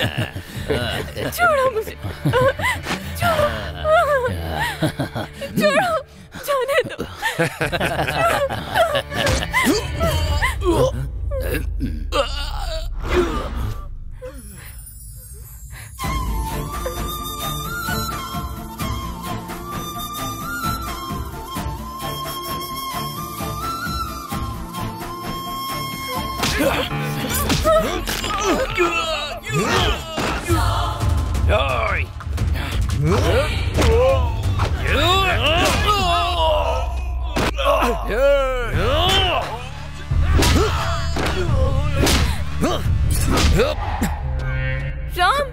छोड़ो मुझे, छोड़ो, जाने दो। राम,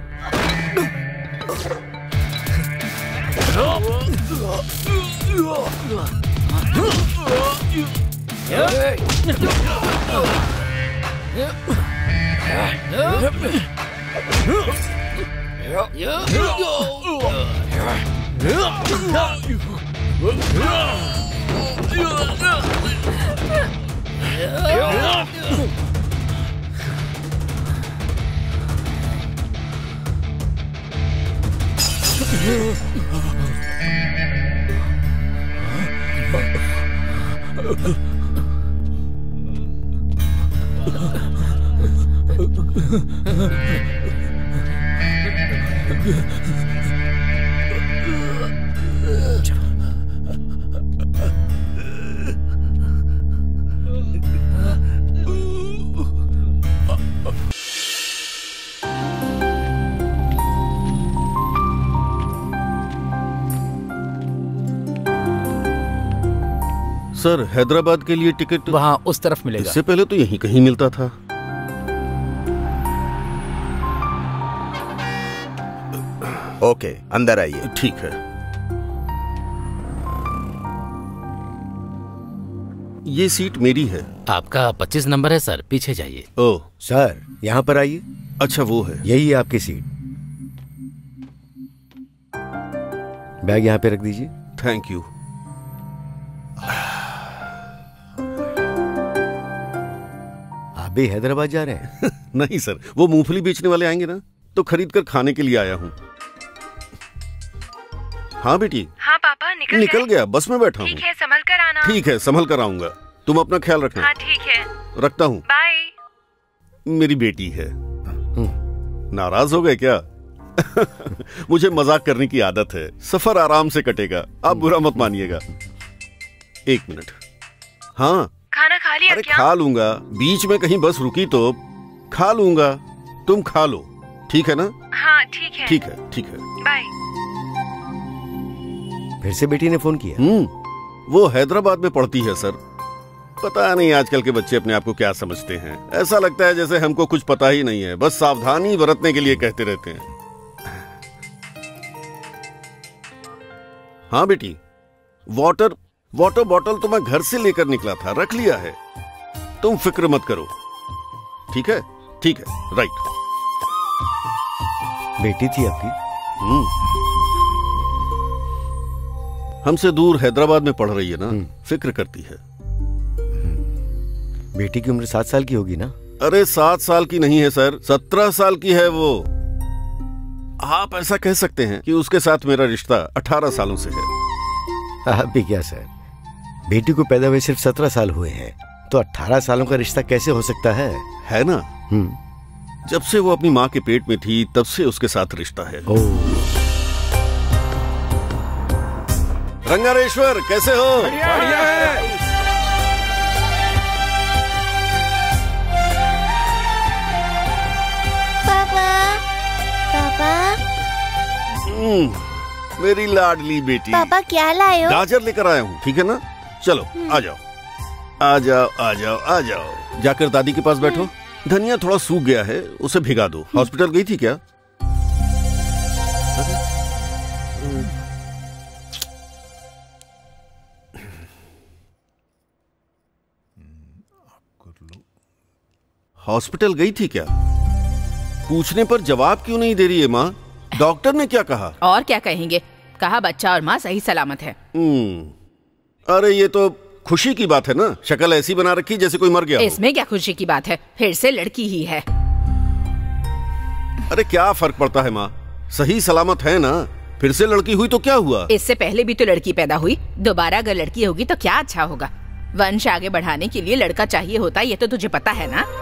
सर हैदराबाद के लिए टिकट वहाँ उस तरफ मिलेगा। इससे पहले तो यहीं कहीं मिलता था। ओके, अंदर आइए। ठीक है। ये सीट मेरी है। आपका 25 नंबर है सर, पीछे जाइए। ओह सर, यहाँ पर आइए। अच्छा, वो है। यही है आपकी सीट। बैग यहाँ पे रख दीजिए। Thank you. आप भी हैदराबाद जा रहे हैं? नहीं सर, वो मूंगफली बेचने वाले आएंगे ना, तो खरीद कर खाने के लिए आया हूँ। हाँ बेटी। हाँ पापा, निकल गया, बस में बैठा हूँ। ठीक है, संभल कर आना। ठीक है, संभल कर आऊंगा। तुम अपना ख्याल रखना। हाँ ठीक है, रखता हूँ। बाय। मेरी बेटी है। नाराज हो गए क्या? मुझे मजाक करने की आदत है। सफर आराम से कटेगा, आप बुरा मत मानिएगा। एक मिनट। हाँ, खाना खा लिया? अरे क्या? खा लूंगा, बीच में कहीं बस रुकी तो खा लूंगा। तुम खा लो, ठीक है ना? हाँ ठीक है। ठीक है, ठीक है। बाय। फिर से बेटी ने फोन किया? वो हैदराबाद में पढ़ती है सर। पता नहीं आजकल के बच्चे अपने आप को क्या समझते हैं। ऐसा लगता है जैसे हमको कुछ पता ही नहीं है, बस सावधानी बरतने के लिए कहते रहते हैं। हाँ बेटी, वाटर बॉटल तो मैं घर से लेकर निकला था, रख लिया है। तुम फिक्र मत करो। ठीक है, ठीक है, राइट। बेटी थी आपकी? हमसे दूर हैदराबाद में पढ़ रही है ना, फिक्र करती है। बेटी की उम्र 7 साल की होगी ना? अरे 7 साल की नहीं है सर, 17 साल की है वो। आप ऐसा कह सकते हैं कि उसके साथ मेरा रिश्ता 18 सालों से है। आप भी क्या सर, बेटी को पैदा हुए सिर्फ 17 साल हुए हैं, तो 18 सालों का रिश्ता कैसे हो सकता है? है ना? जब से वो अपनी माँ के पेट में थी तब से उसके साथ रिश्ता है। रंगारेश्वर, कैसे हो? बढ़िया है। पापा, मेरी लाडली बेटी। पापा क्या लाए हो? गाजर लेकर आया हूँ, ठीक है ना? चलो आ जाओ, आ जाओ, आ जाओ, आ जाओ। जाकर दादी के पास बैठो। धनिया थोड़ा सूख गया है, उसे भिगा दो। हॉस्पिटल गई थी क्या? हॉस्पिटल गई थी क्या? पूछने पर जवाब क्यों नहीं दे रही है माँ? डॉक्टर ने क्या कहा? और क्या कहेंगे, कहा बच्चा और माँ सही सलामत है। अरे ये तो खुशी की बात है ना, शक्ल ऐसी बना रखी जैसे कोई मर गया हो। इसमें क्या खुशी की बात है, फिर से लड़की ही है। अरे क्या फर्क पड़ता है माँ, सही सलामत है ना। फिर से लड़की हुई तो क्या हुआ? इससे पहले भी तो लड़की पैदा हुई, दोबारा अगर लड़की होगी तो क्या अच्छा होगा। वंश आगे बढ़ाने के लिए लड़का चाहिए होता, ये तो तुझे पता है ना।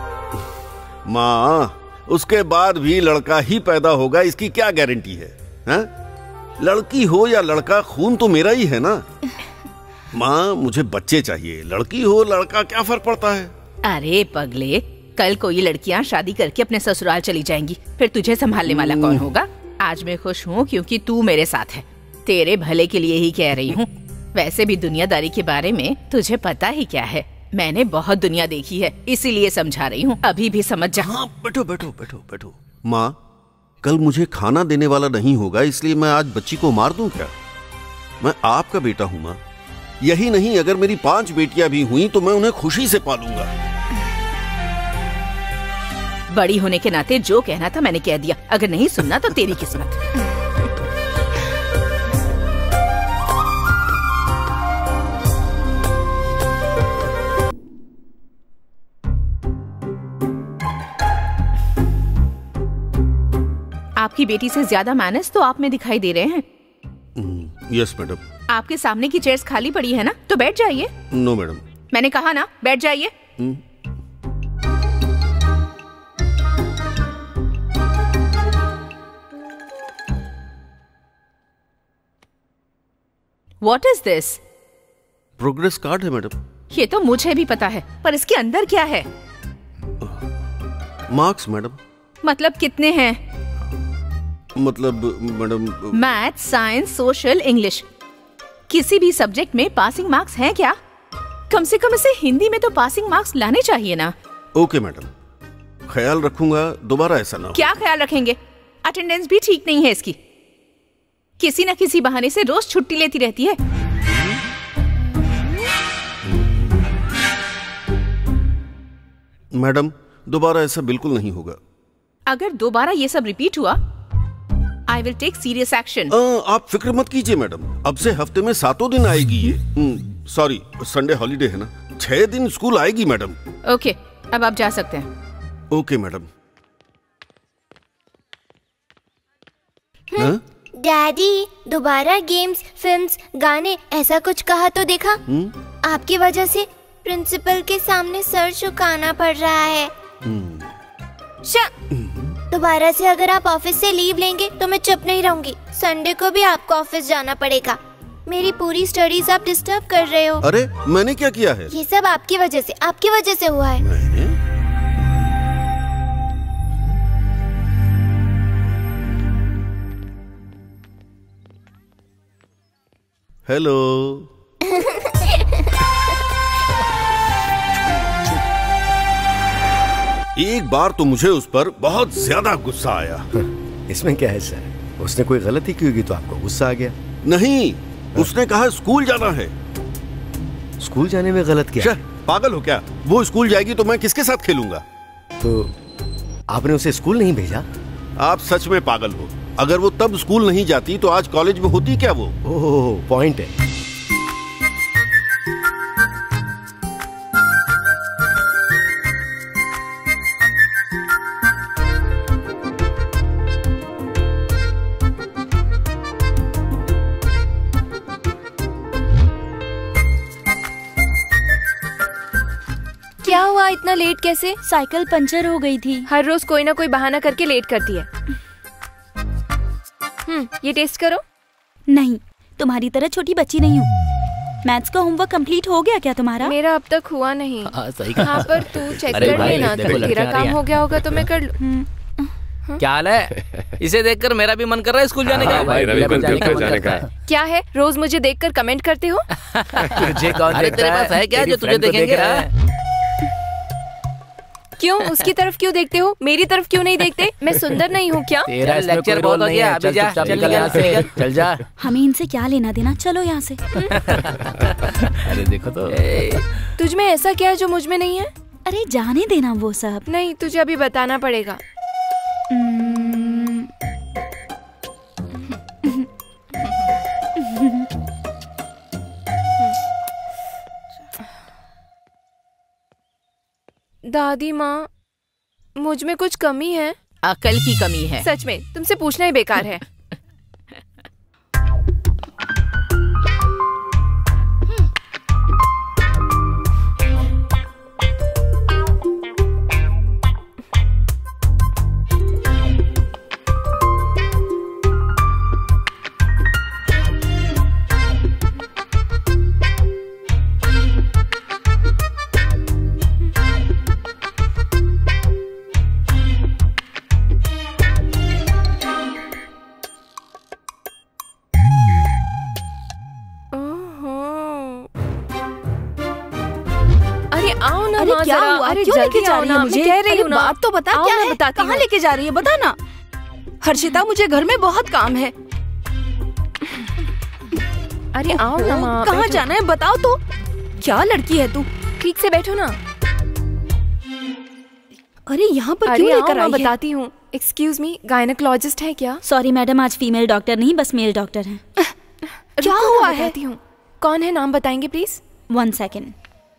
माँ, उसके बाद भी लड़का ही पैदा होगा, इसकी क्या गारंटी है? लड़की हो या लड़का, खून तो मेरा ही है ना। माँ, मुझे बच्चे चाहिए, लड़की हो लड़का क्या फर्क पड़ता है? अरे पगले, कल को ये लड़कियाँ शादी करके अपने ससुराल चली जाएंगी, फिर तुझे संभालने वाला कौन होगा? आज मैं खुश हूँ क्योंकि तू मेरे साथ है, तेरे भले के लिए ही कह रही हूँ। वैसे भी दुनियादारी के बारे में तुझे पता ही क्या है, मैंने बहुत दुनिया देखी है, इसीलिए समझा रही हूँ, अभी भी समझ जा। हाँ, बैठो बैठो बैठो बैठो। माँ, कल मुझे खाना देने वाला नहीं होगा, इसलिए मैं आज बच्ची को मार दूं क्या? मैं आपका बेटा हूँ माँ। यही नहीं, अगर मेरी 5 बेटियां भी हुई तो मैं उन्हें खुशी से पालूंगा। बड़ी होने के नाते जो कहना था मैंने कह दिया, अगर नहीं सुनना तो तेरी किस्मत। आपकी बेटी से ज्यादा मैनर्स तो आप में दिखाई दे रहे हैं। Yes madam. आपके सामने की चेयर्स खाली पड़ी है ना, तो बैठ जाइए। No madam. मैंने कहा ना, बैठ जाइए। What is this? Progress card है मैडम। ये तो मुझे भी पता है, पर इसके अंदर क्या है? Marks madam. मतलब कितने हैं? मतलब madam, math, science, social, English, किसी भी सब्जेक्ट में पासिंग मार्क्स हैं क्या? कम से कम इसे हिंदी में तो पासिंग मार्क्स लाने चाहिए ना। ओके मैडम, ख्याल रखूंगा, दोबारा ऐसा ना हो। क्या ख्याल रखेंगे? अटेंडेंस भी ठीक नहीं है इसकी, किसी न किसी बहाने से रोज छुट्टी लेती रहती है। मैडम, दोबारा ऐसा बिल्कुल नहीं होगा। अगर दोबारा ये सब रिपीट हुआ, I will take serious action. आप फिक्र मत कीजिए मैडम, अब से हफ्ते में 7 दिन आएगी ये। सॉरी, संडे हॉलीडे है ना, 6 दिन स्कूल आएगी मैडम। ओके, अब आप जा सकते हैं। Okay madam. डैडी, दोबारा गेम्स, फिल्म्स, गाने ऐसा कुछ कहा तो देखा? आपकी वजह से प्रिंसिपल के सामने सर झुकाना पड़ रहा है। दोबारा से अगर आप ऑफिस से लीव लेंगे तो मैं चुप नहीं रहूंगी। संडे को भी आपको ऑफिस जाना पड़ेगा। मेरी पूरी स्टडीज आप डिस्टर्ब कर रहे हो। अरे मैंने क्या किया है? ये सब आपकी वजह से हुआ है। मैंने? हेलो। एक बार तो मुझे उस पर बहुत ज्यादा गुस्सा आया। इसमें क्या है सर, उसने कोई गलती की होगी तो आपको गुस्सा आ गया? नहीं, उसने कहा स्कूल जाना है। स्कूल जाने में गलत क्या? पागल हो क्या? वो स्कूल जाएगी तो मैं किसके साथ खेलूंगा? तो आपने उसे स्कूल नहीं भेजा? आप सच में पागल हो। अगर वो तब स्कूल नहीं जाती तो आज कॉलेज में होती क्या वो? ओह, पॉइंट है। क्या हुआ, इतना लेट कैसे? साइकिल पंचर हो गई थी। हर रोज कोई ना कोई बहाना करके लेट करती है। ये टेस्ट करो। नहीं, तुम्हारी तरह छोटी बच्ची नहीं हूँ। मैथ्स का होमवर्क कंप्लीट हो गया क्या तुम्हारा? मेरा अब तक हुआ नहीं। सही हाँ, पर तू चेक कर लेना, तो तेरा काम हो गया होगा तो मैं कर लूँ। क्या हाल है? इसे देखकर मेरा भी मन कर रहा है स्कूल जाने का। जाने का। क्या है, रोज मुझे देखकर कमेंट करते हो? तुझे कौन देखता है? तेरे पास है क्या जो तुझे देखेंगे? क्यों, उसकी तरफ क्यों देखते हो, मेरी तरफ क्यों नहीं देखते? मैं सुंदर नहीं हूँ क्या? तेरा लेक्चर बहुत हो गया, अभी जा, चल यहाँ से, चल जा। हमें इनसे क्या लेना देना, चलो यहाँ से। अरे देखो तो, तुझ में ऐसा क्या है जो मुझ में नहीं है? अरे जाने देना वो सब। नहीं, तुझे अभी बताना पड़ेगा। दादी माँ, मुझ में कुछ कमी है? अकल की कमी है। सच में तुमसे पूछना ही बेकार है। अरे क्या हुआ? क्यों लेके जा रही है मुझे? कह रही हूँ ना, बात तो बता, क्या है? कहाँ लेके जा रही है बता ना। हर्षिता मुझे घर में बहुत काम है। अरे आओ ना माँ। कहाँ जाना है बताओ तो। क्या लड़की है तू? ठीक से बैठो ना। अरे यहाँ पर क्यों लेकर आई है? बताती हूँ। एक्सक्यूज मी, गायनेकोलॉजिस्ट है क्या? सॉरी मैडम, आज फीमेल डॉक्टर नहीं बस मेल डॉक्टर हैं। क्या हुआ है? बताती हूँ। कौन है, नाम बताएंगे प्लीज? 1 सेकेंड।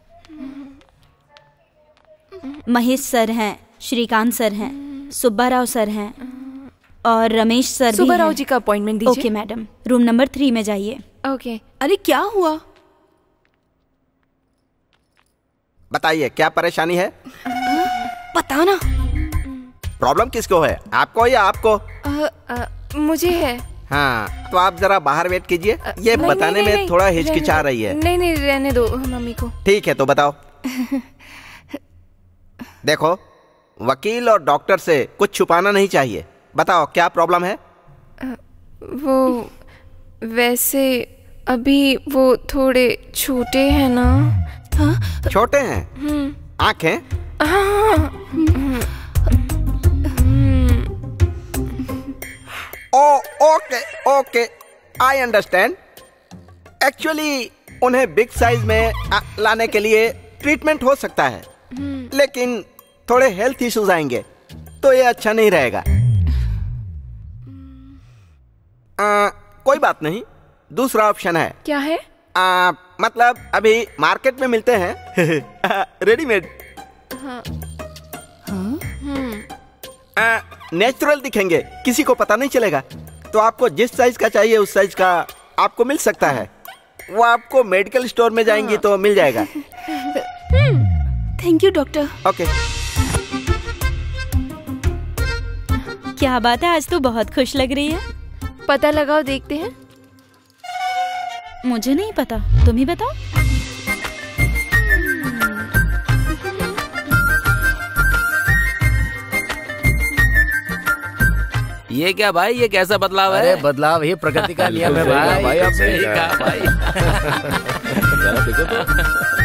महेश सर हैं, श्रीकांत सर हैं, सुब्बा राव सर हैं और रमेश सर भी हैं। सुब्बा राव जी का अपॉइंटमेंट दीजिए। ओके मैडम, रूम नंबर 3 में जाइए। ओके। अरे क्या हुआ? बताइए क्या परेशानी है? पता ना। प्रॉब्लम किसको है, आपको या आपको? मुझे है। हाँ तो आप जरा बाहर वेट कीजिए, ये बताने में थोड़ा हिचकिचा रही है। नहीं रहने दो मम्मी को। ठीक है तो बताओ। देखो वकील और डॉक्टर से कुछ छुपाना नहीं चाहिए, बताओ क्या प्रॉब्लम है? वो वैसे अभी वो थोड़े छोटे हैं ना। हाँ? छोटे हैं? आँखें? Okay I understand. एक्चुअली उन्हें बिग साइज में लाने के लिए ट्रीटमेंट हो सकता है, लेकिन थोड़े हेल्थ इश्यूज आएंगे तो ये अच्छा नहीं रहेगा। कोई बात नहीं, दूसरा ऑप्शन है। क्या है? मतलब अभी मार्केट में मिलते हैं रेडीमेड। नेचुरल दिखेंगे, किसी को पता नहीं चलेगा। तो आपको जिस साइज का चाहिए उस साइज का आपको मिल सकता है। वो आपको मेडिकल स्टोर में जाएंगी तो मिल जाएगा। Thank you doctor. ओके। क्या बात है, आज तो बहुत खुश लग रही है। पता लगाओ, देखते हैं। मुझे नहीं पता, तुम ही बताओ। ये क्या भाई, ये कैसा बदलाव है? अरे बदलाव ये प्रकृति का नियम है भाई। आपने सही कहा भाई। जरा देखो तो।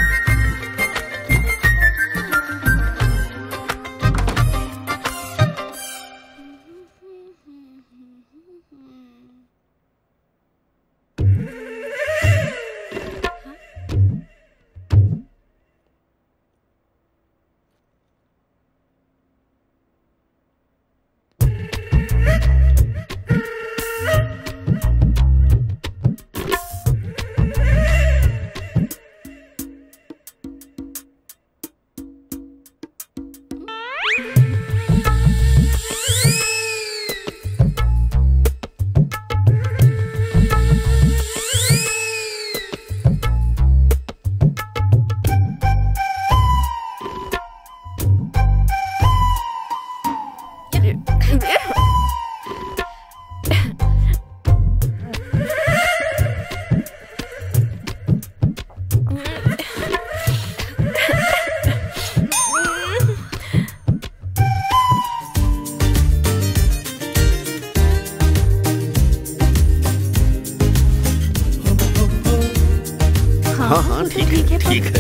हाँ ठीक है।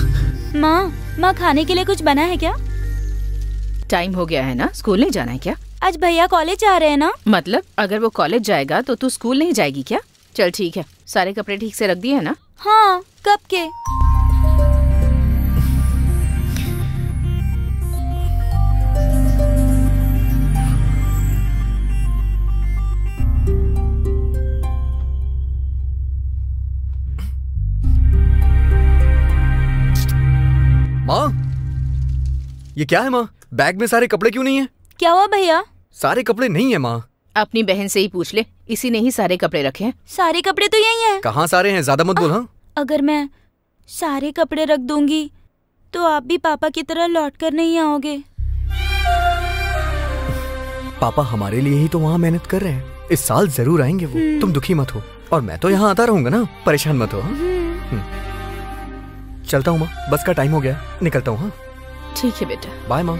माँ खाने के लिए कुछ बना है क्या? टाइम हो गया है ना, स्कूल नहीं जाना है क्या? आज भैया कॉलेज जा रहे हैं ना। मतलब अगर वो कॉलेज जाएगा तो तू स्कूल नहीं जाएगी क्या? चल ठीक है, सारे कपड़े ठीक से रख दिए है ना? हाँ, कब के? माँ, ये क्या है माँ? बैग में सारे कपड़े क्यों नहीं है? क्या हुआ भैया? सारे कपड़े नहीं है माँ। अपनी बहन से ही पूछ ले, इसी ने ही सारे कपड़े रखे हैं। सारे कपड़े तो यही हैं। कहाँ सारे हैं? ज्यादा मत बोल। हाँ, अगर मैं सारे कपड़े रख दूंगी तो आप भी पापा की तरह लौट कर नहीं आओगे। पापा हमारे लिए ही तो वहाँ मेहनत कर रहे हैं, इस साल जरूर आएंगे वो। तुम दुखी मत हो, और मैं तो यहाँ आता रहूंगा ना, परेशान मत हो। चलता हूँ माँ, बस का टाइम हो गया, निकलता हूँ। हाँ ठीक है बेटा, बाय माँ।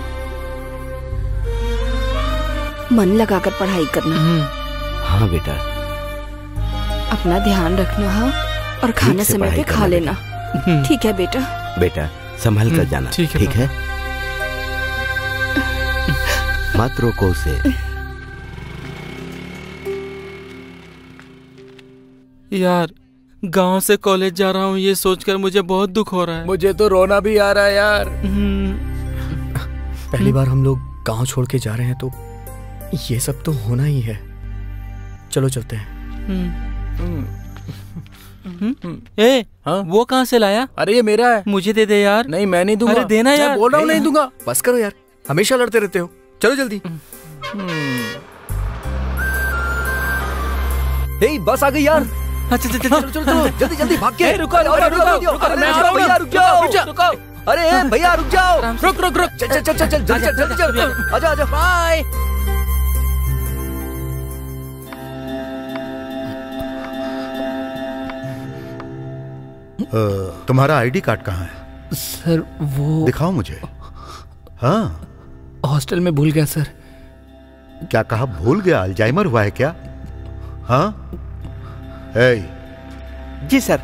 मन लगाकर पढ़ाई करना। हाँ बेटा, अपना ध्यान रखना। हाँ, और खाने समय पे खा लेना। ठीक है बेटा। बेटा संभल कर जाना। ठीक है? मत रोको उसे। यार, गांव से कॉलेज जा रहा हूँ ये सोचकर मुझे बहुत दुख हो रहा है। मुझे तो रोना भी आ रहा है यार। पहली बार हम लोग गांव छोड़ के जा रहे हैं तो ये सब तो होना ही है। चलो चलते हैं। ए, हाँ? वो कहाँ से लाया? अरे ये मेरा है। मुझे दे दे यार। नहीं मैं नहीं दूंगा। अरे देना यार। मैं बोल रहा हूँ नहीं दूंगा। बस करो यार, हमेशा लड़ते रहते हो। चलो जल्दी। हे, बस आ गई यार। चल जल्दी जल्दी भाग के। रुको मैं आ रहा हूँ यार। रुक जाओ। अरे भैया रुक जाओ। रुक। चल जल्दी आजा। बाय। तुम्हारा आईडी कार्ड कहाँ है? सर वो दिखाओ मुझे। हाँ, हॉस्टल में भूल गया सर। क्या कहा? भूल गया? अल्जाइमर हुआ है क्या? हाँ? जी sir.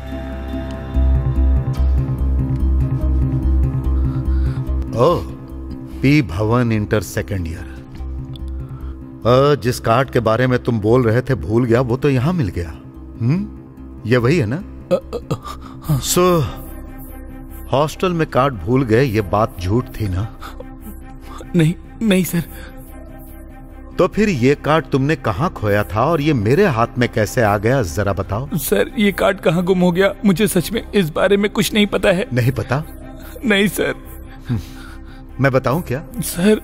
Oh, P Bhavan inter second year. जिस कार्ड के बारे में तुम बोल रहे थे भूल गया, वो तो यहां मिल गया। ये वही है ना? सो हॉस्टल में कार्ड भूल गए, ये बात झूठ थी ना? नहीं सर। तो फिर ये कार्ड तुमने कहां खोया था और ये मेरे हाथ में कैसे आ गया, जरा बताओ। सर ये कार्ड कहां गुम हो गया, मुझे सच में इस बारे में कुछ नहीं पता है। नहीं पता? नहीं सर। मैं बताऊं क्या? सर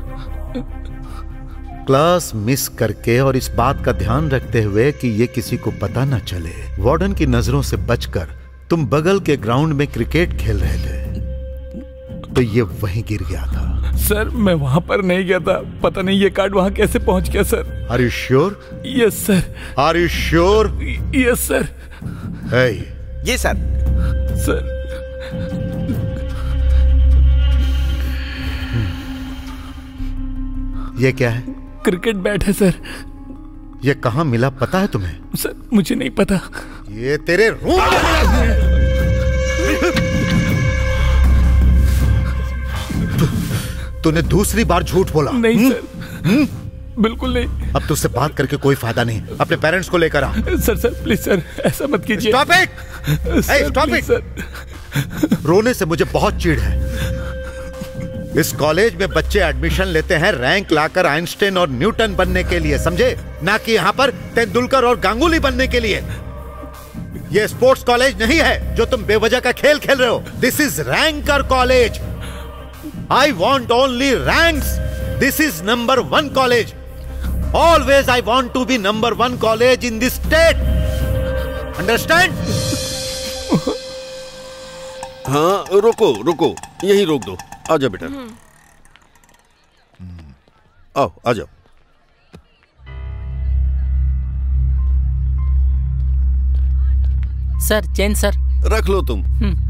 क्लास मिस करके और इस बात का ध्यान रखते हुए कि ये किसी को पता न चले, वार्डन की नजरों से बचकर तुम बगल के ग्राउंड में क्रिकेट खेल रहे थे, तो ये वहीं गिर गया था। सर मैं वहां पर नहीं गया था, पता नहीं ये कार्ड वहां कैसे पहुंच गया sir. Are you sure? Yes sir. Are you sure? Yes sir. जी सर। सर ये क्या है? क्रिकेट बैट है सर। ये कहाँ मिला पता है तुम्हें? सर मुझे नहीं पता। ये तेरे रूम में मिला। तूने दूसरी बार झूठ बोला। नहीं सर। बिल्कुल नहीं। अब तुझसे बात करके कोई फायदा नहीं, अपने पेरेंट्स को लेकर आ। सर प्लीज सर, ऐसा मत कीजिए। Stop it. Stop it. रोने से मुझे बहुत चिढ़ है। इस कॉलेज में बच्चे एडमिशन लेते हैं रैंक लाकर आइंस्टाइन और न्यूटन बनने के लिए, समझे? ना कि यहाँ पर तेंदुलकर और गांगुली बनने के लिए। ये स्पोर्ट्स कॉलेज नहीं है जो तुम बेवजह का खेल खेल रहे हो। This is ranker college. I want only ranks. This is number 1 college. Always I want to be number 1 college in this state. Understand? हाँ, रुको, यही रोक दो। आ जाओ बेटा, आओ आ जाओ। Sir chain sir. रख लो तुम।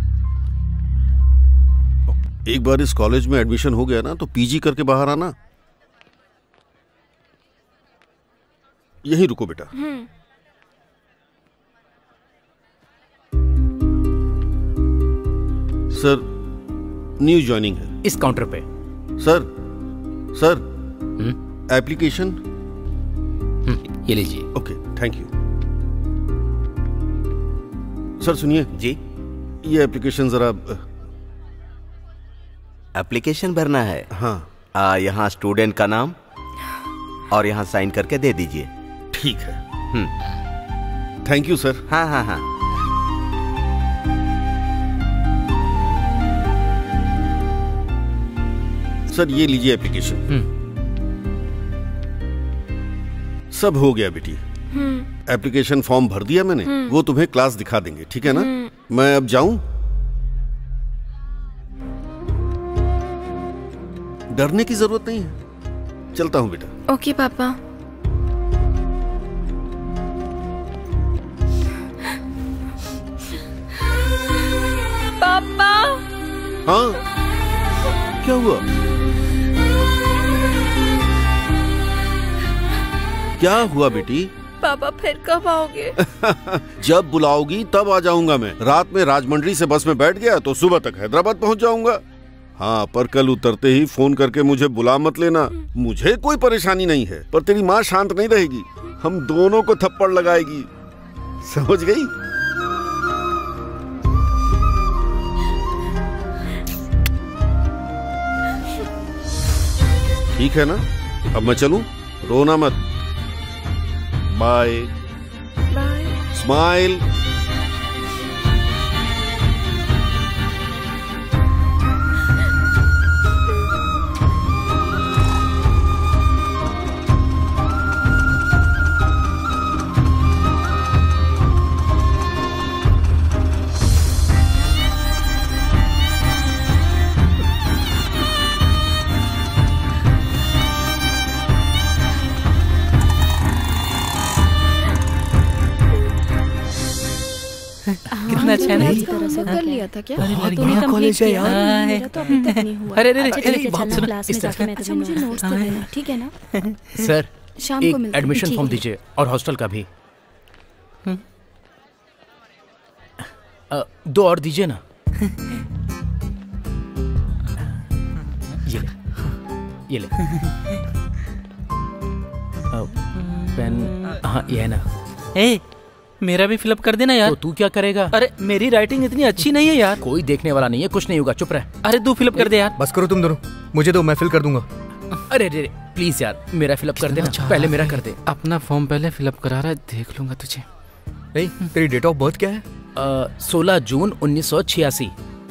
एक बार इस कॉलेज में एडमिशन हो गया ना तो पीजी करके बाहर आना। यहीं रुको बेटा। सर न्यू ज्वाइनिंग है इस काउंटर पे। सर एप्लीकेशन ये लीजिए। Okay, thank you. सर सुनिए जी, ये एप्लीकेशन जरा। एप्लीकेशन भरना है? हाँ। यहाँ स्टूडेंट का नाम और यहाँ साइन करके दे दीजिए। ठीक है। Thank you sir. हाँ हाँ हाँ। सर ये लीजिए एप्लीकेशन। सब हो गया बेटी। एप्लीकेशन फॉर्म भर दिया मैंने। वो तुम्हें क्लास दिखा देंगे, ठीक है ना? मैं अब जाऊं? डरने की जरूरत नहीं है, चलता हूं बेटा। ओके पापा। पापा। हाँ, क्या हुआ? क्या हुआ बेटी? पापा फिर कब आओगे? जब बुलाओगी तब आ जाऊंगा मैं। रात में राजमंड्री से बस में बैठ गया तो सुबह तक हैदराबाद पहुंच जाऊंगा। हाँ, पर कल उतरते ही फोन करके मुझे बुला मत लेना। मुझे कोई परेशानी नहीं है, पर तेरी माँ शांत नहीं रहेगी। हम दोनों को थप्पड़ लगाएगी, समझ गई? ठीक है ना? अब मैं चलूं? रोना मत। बाय। बाय। स्माइल। कितना अच्छा है। कर लिया था क्या? अरे कॉलेज है यार। मेरा तो अभी तक नहीं हुआ। अरे बात सुनो। क्लास में जाके मैं तुझे नोट्स दे देना, ठीक है ना? सर शाम को एक मिलते हैं। एडमिशन ठीक फॉर्म है। दीजिए और हॉस्टल का भी। 2 और दीजिए ना। ये ले पेन। हाँ ये है ना। ए, मेरा भी फिलअप कर देना यार। तो तू क्या करेगा? अरे मेरी राइटिंग इतनी अच्छी नहीं है यार। कोई देखने वाला नहीं है, कुछ नहीं होगा, चुप रह। अरे तू फिलअप कर दे यार। बस करो तुम दोनों, मुझे दो, मैं फिल कर दूंगा। अरे रे प्लीज यार, मेरा फिलअप कर देना। पहले मेरा कर दे। अपना फॉर्म पहले फिलअप करा रहा है, देख लूंगा तुझे। नहीं, तेरी डेट ऑफ बर्थ क्या है? 16 जून 1986।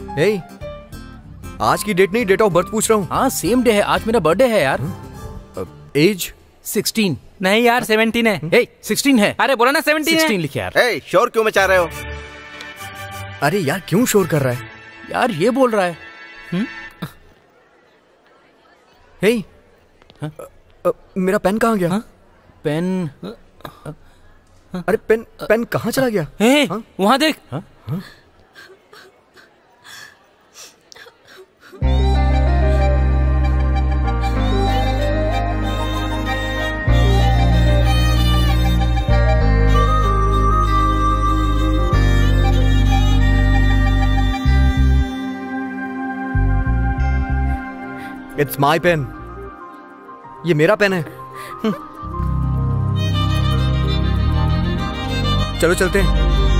आज की डेट नहीं, डेट ऑफ बर्थ पूछ रहा हूँ। हाँ सेम डे है, आज मेरा बर्थडे है यार। एज 16। नहीं यार 17 है। 16 है। अरे बोला ना 17 है। 16 लिखे यार। शोर क्यों मचा रहे हो? अरे यार क्यों शोर कर रहा है? यार ये बोल रहा है। मेरा पेन कहाँ गया? पेन? अरे पेन कहाँ चला गया? वहां देख। It's my pen. ये मेरा पेन है। चलो चलते हैं।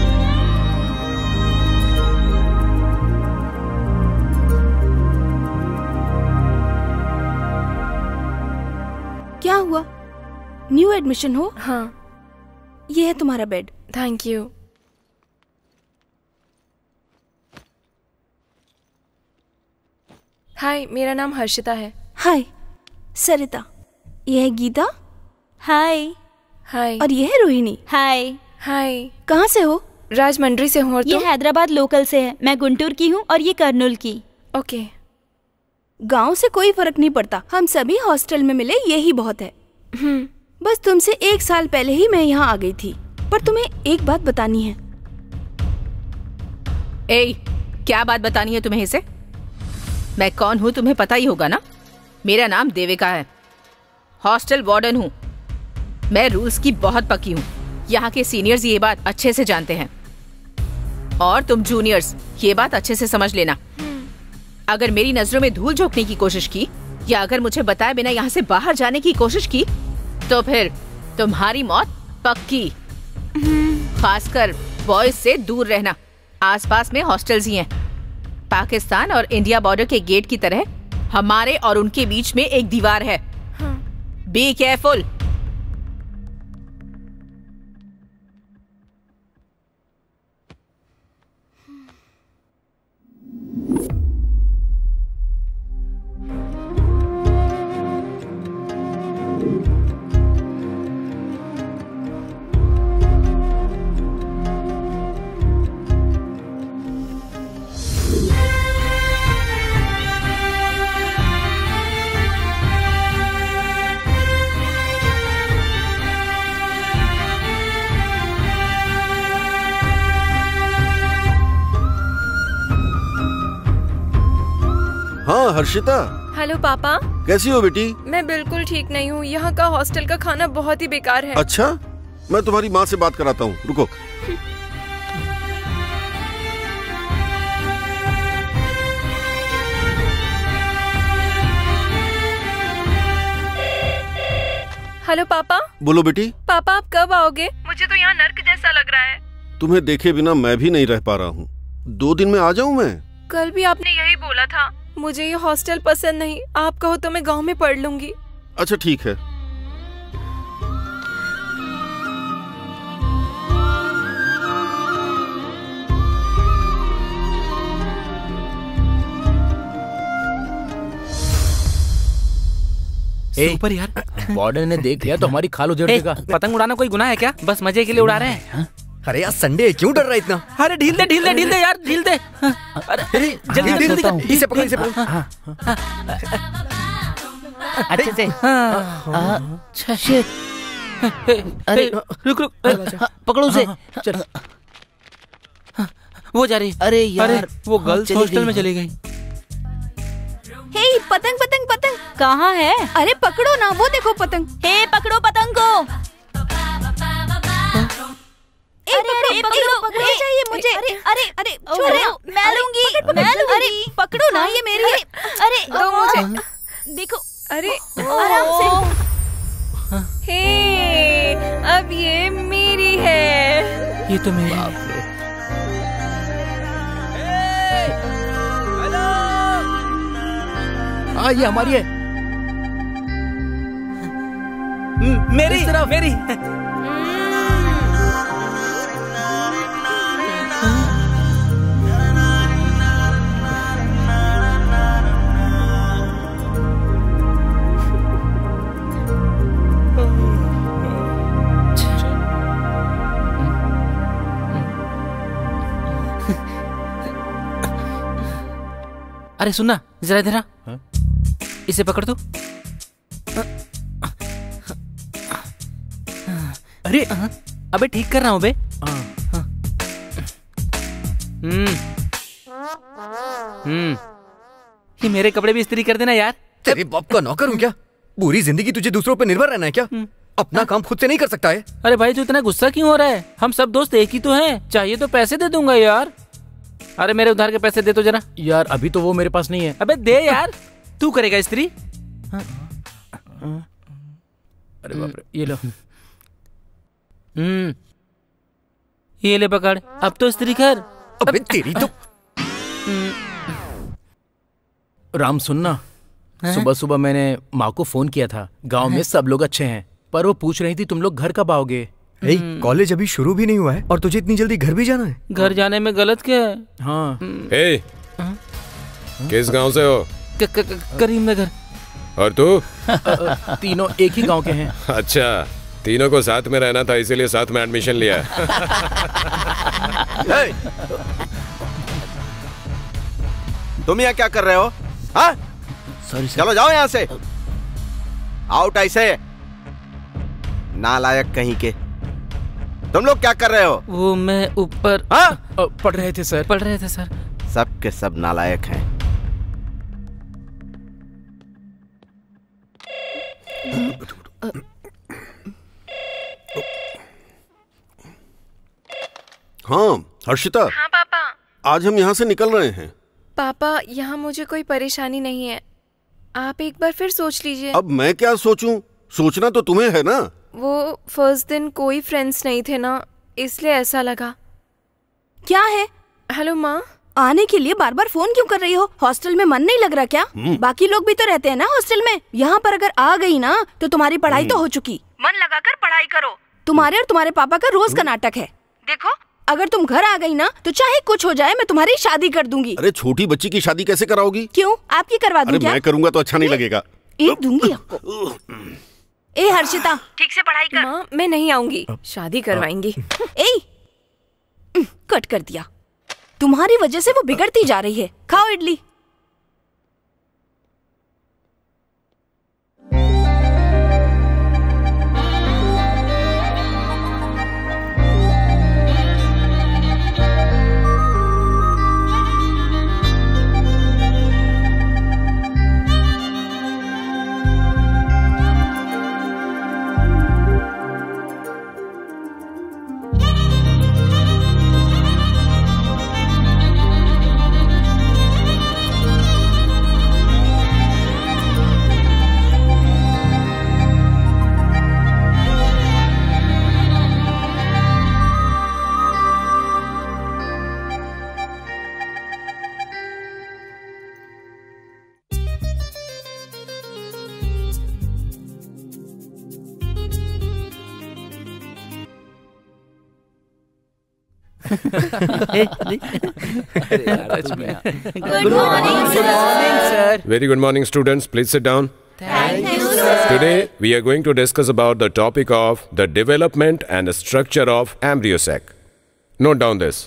क्या हुआ? न्यू एडमिशन हो? हाँ। ये है तुम्हारा बेड। Thank you. हाय, मेरा नाम हर्षिता है। हाय सरिता। ये है गीता। हाय। हाय। और ये है रोहिणी। हाय। हाय। कहाँ से हो? राजमंड्री से हूँ। और ये हैदराबाद लोकल से है। मैं गुंटूर की हूँ और ये कर्नूल की। ओके। गांव से कोई फर्क नहीं पड़ता, हम सभी हॉस्टल में मिले, यही बहुत है। बस तुमसे 1 साल पहले ही मैं यहाँ आ गई थी, पर तुम्हें एक बात बतानी है। क्या बात बतानी है तुम्हें इसे? मैं कौन हूँ तुम्हें पता ही होगा ना। मेरा नाम देविका है, हॉस्टल वार्डन हूँ। मैं रूल्स की बहुत पक्की हूँ। यहाँ के सीनियर्स ये बात अच्छे से जानते हैं, और तुम जूनियर्स ये बात अच्छे से समझ लेना। अगर मेरी नजरों में धूल झोंकने की कोशिश की या अगर मुझे बताए बिना यहाँ से बाहर जाने की कोशिश की तो फिर तुम्हारी मौत पक्की। खासकर बॉयज से दूर रहना। आसपास में हॉस्टल्स ही हैं। पाकिस्तान और इंडिया बॉर्डर के गेट की तरह हमारे और उनके बीच में एक दीवार है। Be careful. हाँ हर्षिता। हेलो पापा। कैसी हो बेटी? मैं बिल्कुल ठीक नहीं हूँ। यहाँ का हॉस्टल का खाना बहुत ही बेकार है। अच्छा, मैं तुम्हारी माँ से बात कराता हूँ, रुको। हेलो पापा। बोलो बेटी। पापा आप कब आओगे? मुझे तो यहाँ नर्क जैसा लग रहा है। तुम्हें देखे बिना मैं भी नहीं रह पा रहा हूँ। 2 दिन में आ जाऊँ मैं? कल भी आपने यही बोला था। मुझे ये हॉस्टल पसंद नहीं। आप कहो तो मैं गांव में पढ़ लूंगी। अच्छा ठीक है। सुपर यार, वार्डन ने देख लिया तो हमारी खाल उधेड़ देगा। पतंग उड़ाना कोई गुनाह है क्या? बस मजे के लिए उड़ा रहे हैं। अरे यार संडे, क्यों डर रहा है इतना? अरे ढील दे यार, ढील दे। अरे जल्दी इसे पकड़, इसे पकड़। अच्छे से। अच्छा शिट। अरे रुक पकड़ो उसे। वो जा रही। अरे यार वो गर्ल्स हॉस्टल में चली गई। हे पतंग पतंग पतंग कहाँ है? अरे पकड़ो ना, वो देखो पतंग। हे पकड़ो पतंग को। पकड़ो चाहिए मुझे। अरे मैं लूंगी। अरे पकड़ो ना, ये मेरी है। अरे दो मुझे। देखो। अरे आराम से। हे अब ये मेरी है। ये तो मेरी। ये हमारी है। मेरी। अरे सुनना जरा इधर। इसे पकड़ दो। अरे अबे ठीक कर रहा हूँ बे। ये मेरे कपड़े भी इस्त्री कर देना यार। तेरे बाप का नौकर हूँ क्या? पूरी जिंदगी तुझे दूसरों पर निर्भर रहना है क्या? अपना काम खुद से नहीं कर सकता है? अरे भाई तू इतना गुस्सा क्यों हो रहा है? हम सब दोस्त एक ही तो हैं। चाहिए तो पैसे दे दूंगा यार। अरे मेरे उधार के पैसे दे तो जरा। यार अभी तो वो मेरे पास नहीं है। अबे दे यार। तू करेगा इस्त्री? अरे बाप रे, ये लो। ये ले पकड़, अब तो इस्त्री कर। अबे तेरी तो। राम सुनना, सुबह सुबह मैंने माँ को फोन किया था। गांव में सब लोग अच्छे हैं, पर वो पूछ रही थी तुम लोग घर कब आओगे। कॉलेज अभी शुरू भी नहीं हुआ है और तुझे इतनी जल्दी घर भी जाना है? घर जाने में गलत क्या है? हाँ। किस गांव से हो? करीमनगर। और तू? तीनों एक ही गांव के हैं। अच्छा, तीनों को साथ में रहना था इसीलिए साथ में एडमिशन लिया। तुम यहाँ क्या कर रहे हो? हाँ? चलो जाओ यहाँ से। आउट ऐसे। नालायक कहीं के। तुम लोग क्या कर रहे हो? वो मैं ऊपर। हाँ? पढ़ रहे थे सर। पढ़ रहे थे सर। सब के सब नालायक हैं। हाँ हर्षिता। हाँ पापा। आज हम यहाँ से निकल रहे हैं। पापा यहाँ मुझे कोई परेशानी नहीं है। आप एक बार फिर सोच लीजिए। अब मैं क्या सोचूं? सोचना तो तुम्हें है ना। वो फर्स्ट दिन कोई फ्रेंड्स नहीं थे ना, इसलिए ऐसा लगा। क्या है? हेलो माँ। आने के लिए बार बार फोन क्यों कर रही हो? हॉस्टल में मन नहीं लग रहा क्या? बाकी लोग भी तो रहते हैं ना हॉस्टल में। यहाँ पर अगर आ गई ना तो तुम्हारी पढ़ाई तो हो चुकी। मन लगाकर पढ़ाई करो। तुम्हारे और तुम्हारे पापा का रोज का नाटक है। देखो, अगर तुम घर आ गई ना तो चाहे कुछ हो जाए, मैं तुम्हारी शादी कर दूंगी। अरे छोटी बच्ची की शादी कैसे कराओगी? क्यों, आपकी करवा दूं क्या? मैं करूँगा तो अच्छा नहीं लगेगा। एक दूंगी आपको। ए हर्षिता, ठीक से पढ़ाई कर। माँ मैं नहीं आऊंगी, शादी करवाएंगी। ए कट कर दिया। तुम्हारी वजह से वो बिगड़ती जा रही है। खाओ idli. Good morning, sir. Very good morning, students. Please sit down. Thank you, sir. Today, we are going to discuss about the topic of the development and the structure of embryo sac. Note down this.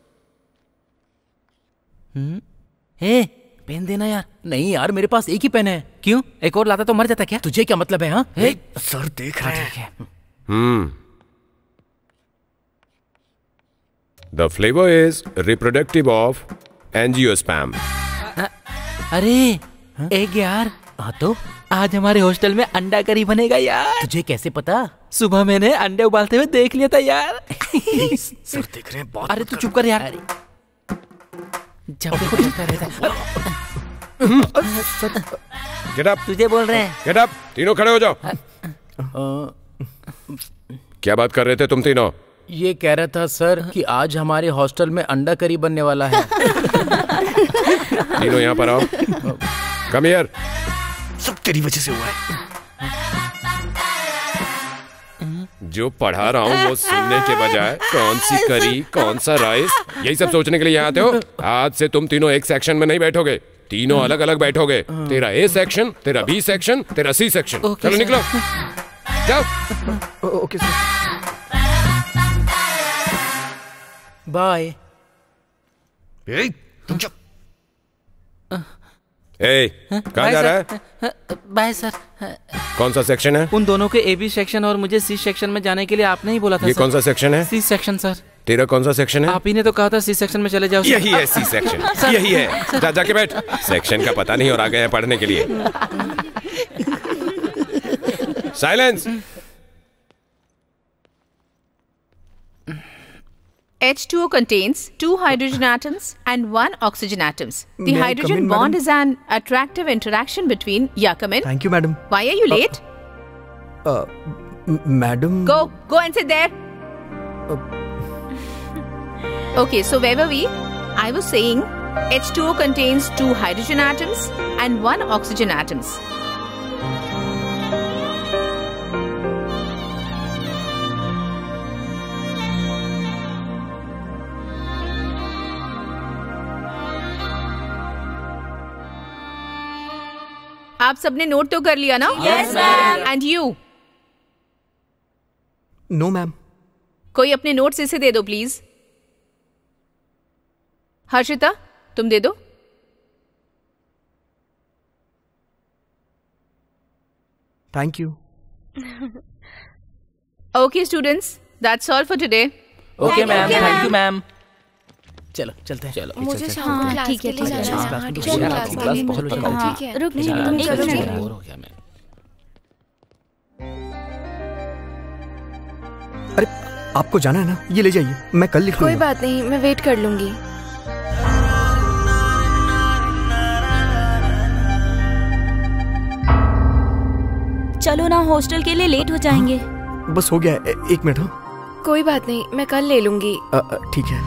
Hey, pen देना यार। नहीं यार, मेरे पास एक ही pen है। क्यों? एक और लाता तो मर जाता क्या? तुझे क्या मतलब है? हाँ, सर देख रहे हैं। The flavor is reproductive of angiosperm. अरे एक यार, हाँ तो आज हमारे हॉस्टल में अंडा करी बनेगा यार। तुझे कैसे पता? सुबह मैंने अंडे उबालते हुए देख लिया था यार। सर देख रहे हैं बहुत। अरे तू चुप कर यार। जब देखो चलता रहता है। Get up. तुझे बोल रहे हैं। Get up. तीनों खड़े हो जाओ। क्या बात कर रहे थे तुम तीनों? ये कह रहा था सर कि आज हमारे हॉस्टल में अंडा करी बनने वाला है। तीनों यहाँ पर आओ। Come here. सब तेरी वजह से हुआ है। जो पढ़ा रहा हूँ वो सुनने के बजाय कौन सी करी, कौन सा राइस, यही सब सोचने के लिए यहाँ आते हो। आज से तुम तीनों एक सेक्शन में नहीं बैठोगे, तीनों अलग अलग बैठोगे। तेरा ए सेक्शन, तेरा बी सेक्शन, तेरा सी सेक्शन। चलो निकलो, जाओ। Okay sir. बाय। तुम चुप। कहाँ जा रहा है? Bye sir. कौन सा सेक्शन है? उन दोनों के ए बी सेक्शन और मुझे सी सेक्शन में जाने के लिए आपने ही बोला था। ये कौन सा सेक्शन है? C section sir. तेरा कौन सा सेक्शन है? आप ही ने तो कहा था सी सेक्शन में चले जाओ। यही है सी सेक्शन, यही है। जा जाके बैठ। सेक्शन का पता नहीं और आ गए हैं पढ़ने के लिए। Silence. H2O contains 2 hydrogen atoms and 1 oxygen atoms. The May I hydrogen come in, bond madam? is an attractive interaction between. Yeah, come in. Thank you, madam. Why are you late? Madam. Go and sit there. Okay, so where were we? I was saying H2O contains 2 hydrogen atoms and 1 oxygen atoms. आप सबने note तो कर लिया ना? Yes, ma'am. And you? No, ma'am. कोई अपने notes इसे दे दो प्लीज। हर्षिता, तुम दे दो। Thank you. Okay, students, that's all for today. Okay, ma'am. Thank you, ma'am. चलो चलते हैं। चलो मुझे शाम को क्लास के लिए जाना है। हाँ, ट्यूशन क्लास के लिए। बहुत ठीक है। रुक चलो, तुम चलो। बोर हो गया मैं। अरे आपको जाना है ना, ये ले जाइए, मैं कल लिख कोई लूंगा। बात नहीं, मैं वेट कर लूंगी। चलो ना, हॉस्टल के लिए लेट हो जाएंगे। बस हो गया, एक मिनट। हाँ कोई बात नहीं, मैं कल ले लूंगी। ठीक है।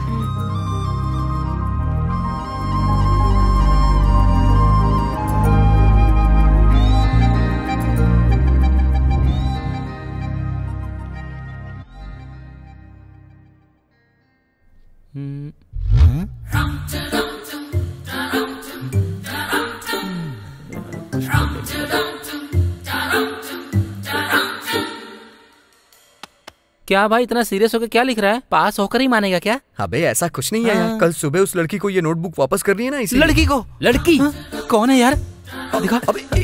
क्या भाई इतना सीरियस होकर क्या लिख रहा है? पास होकर ही मानेगा क्या? अबे ऐसा कुछ नहीं है यार। कल सुबह उस लड़की को ये नोटबुक वापस करनी है ना, इसी लड़की को? लड़की कौन है यार? दिखा। अबे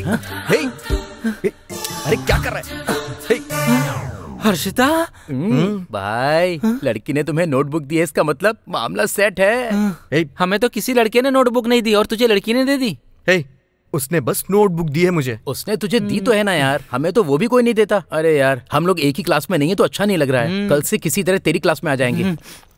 अरे क्या कर रहा है? हर्षिता। भाई लड़की ने तुम्हें नोटबुक दी है, इसका मतलब मामला सेट है। हमें तो किसी लड़के ने नोटबुक नहीं दी और तुझे लड़की ने दे दी। उसने बस नोटबुक दी है मुझे। उसने तुझे दी तो है ना यार, हमें तो वो भी कोई नहीं देता। अरे यार हम लोग एक ही क्लास में नहीं है तो अच्छा नहीं लग रहा है। कल से किसी तरह तेरी क्लास में आ जाएंगे।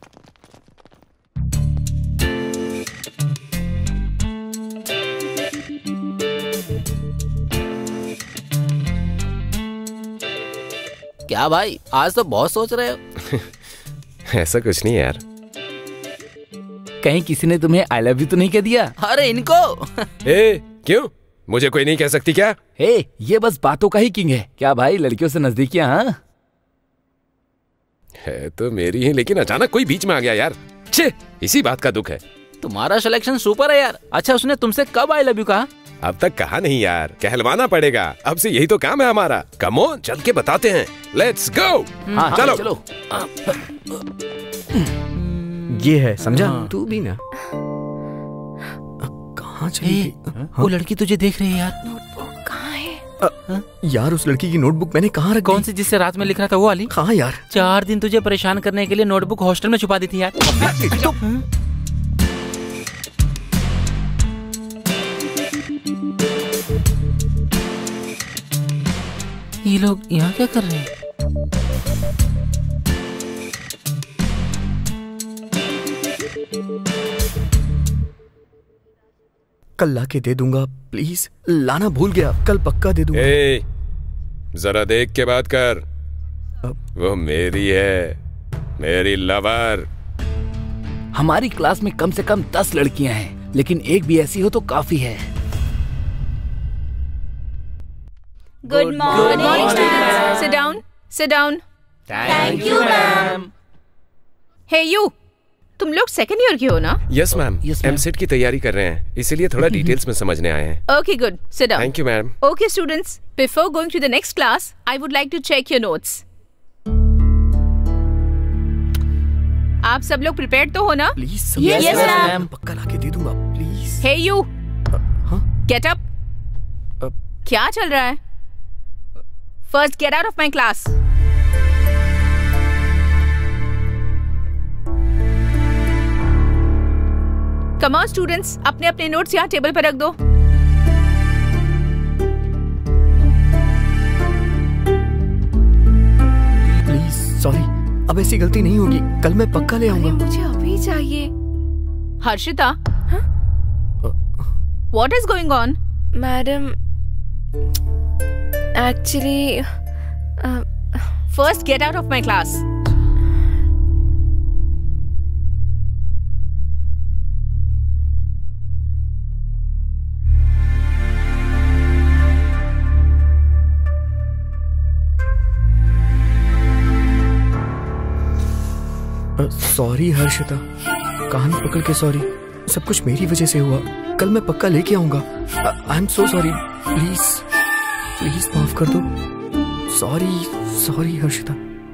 क्या भाई आज तो बहुत सोच रहे हो? ऐसा कुछ नहीं यार। कहीं किसी ने तुम्हें आई लव यू तो नहीं कह दिया? अरे इनको क्यों? मुझे कोई नहीं कह सकती क्या? ये बस बातों का ही किंग है। क्या भाई लड़कियों से नजदीकियां? हाँ है तो मेरी ही, लेकिन अचानक कोई बीच में आ गया यार। छे, इसी बात का दुख है। तुम्हारा सिलेक्शन सुपर है यार। अच्छा उसने तुमसे कब आई लव यू कहा? अब तक कहा नहीं यार, कहलवाना पड़ेगा। अब से यही तो काम है हमारा। कम ऑन, चल के बताते हैं। Let's go. चलो। ये है, समझा? तू भी ना। कहाँ चली? वो लड़की तुझे देख रही है यार। नोटबुक कहाँ है? यार उस लड़की की नोटबुक मैंने कहाँ रखी? कौन सी जिससे रात में लिख रहा था वो वाली? कहाँ यार? 4 दिन तुझे परेशान करने के लिए नोटबुक हॉस्टल में छुपा दी थी यार। ये लोग यहाँ क्या कर रहे हैं? कल ला के दे दूंगा, प्लीज। लाना भूल गया, कल पक्का दे दूंगा। जरा देख के बात कर। वो मेरी है, मेरी लवर। हमारी क्लास में कम से कम 10 लड़कियां हैं, लेकिन एक भी ऐसी हो तो काफी है। Good morning. Sit down, sit down. Thank you ma'am. Hey you, तुम लोग सेकंड ईयर के हो ना? यस मैम, एमसेट की तैयारी कर रहे हैं, इसीलिए थोड़ा डिटेल्स में समझने आए हैं। Okay good, sit down. Thank you ma'am. Okay students, before going to the next class I would like to check your notes. आप सब लोग प्रिपेयर्ड तो हो ना? प्लीज। Yes ma'am. पक्का ला के दे दूंगा, please. Hey you, get up. क्या चल रहा है? First get out of my class. Come on students, अपने अपने नोट्स यहाँ टेबल पर रख दो। Please, sorry. अब ऐसी गलती नहीं होगी, कल मैं पक्का ले आऊंगा। मुझे अभी चाहिए। Harshita, what is going on? Madam actually first get out of my class. Sorry Harshita, कहानी पकड़ के सॉरी। सब कुछ मेरी वजह से हुआ, कल मैं पक्का लेके आऊंगा। I am so sorry. Please please माफ कर दो। Sorry sorry Harshita.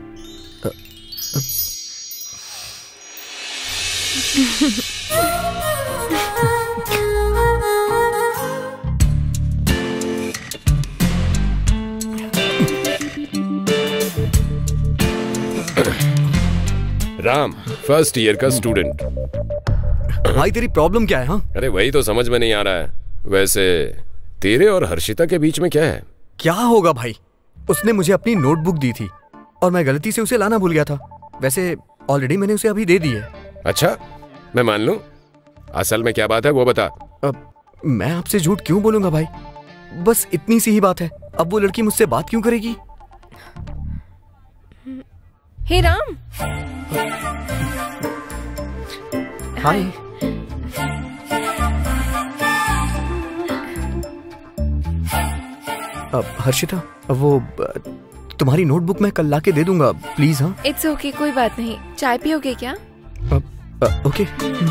Ram, first year का स्टूडेंट। भाई तेरी प्रॉब्लम क्या है? हाँ, अरे वही तो समझ में नहीं आ रहा है। वैसे तेरे और हर्षिता के बीच में क्या है? क्या होगा भाई, उसने मुझे अपनी नोटबुक दी थी और मैं गलती से उसे लाना भूल गया था। वैसे ऑलरेडी मैंने उसे अभी दे दी है। अच्छा, मैं मान लूं। असल में क्या बात है वो बता। मैं आपसे झूठ क्यों बोलूंगा भाई, बस इतनी सी ही बात है। अब वो लड़की मुझसे बात क्यों करेगी? हे राम। हाय। अब हर्षिता, वो तुम्हारी नोटबुक मैं कल लाके दे दूंगा, प्लीज। हाँ, इट्स ओके, कोई बात नहीं। चाय पियोगे क्या? ओके।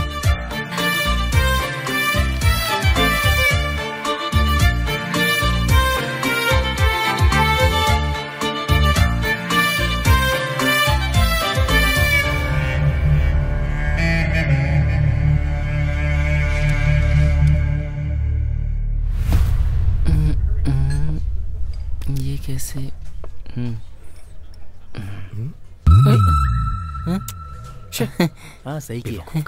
ये कैसे? हाँ सही किया।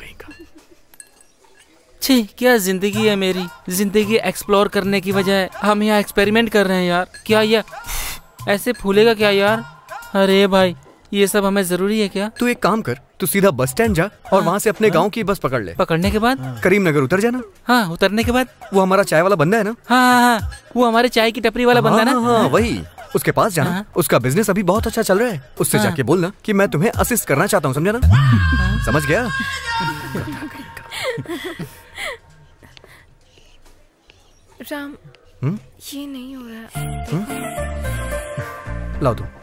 छी, क्या जिंदगी है मेरी। जिंदगी एक्सप्लोर करने की बजाय हम यहाँ एक्सपेरिमेंट कर रहे हैं यार। क्या ये ऐसे फूलेगा क्या यार? अरे भाई, ये सब हमें जरूरी है क्या? तू एक काम कर, तू सीधा बस स्टैंड जा और वहाँ से अपने गांव की बस पकड़ ले। पकड़ने के बाद करीमनगर उतर जाना। हाँ, उतरने के बाद वो हमारा चाय वाला बंदा है ना? हाँ, वो हमारे चाय की टपरी वाला बंदा ना? हाँ, वही। उसके पास जाना। उसका बिजनेस अभी बहुत अच्छा चल रहा है। उससे जाके बोलना कि मैं तुम्हें असिस्ट करना चाहता हूँ, समझा ना? समझ गया? राम, ये नहीं हो रहा। लाओ दो।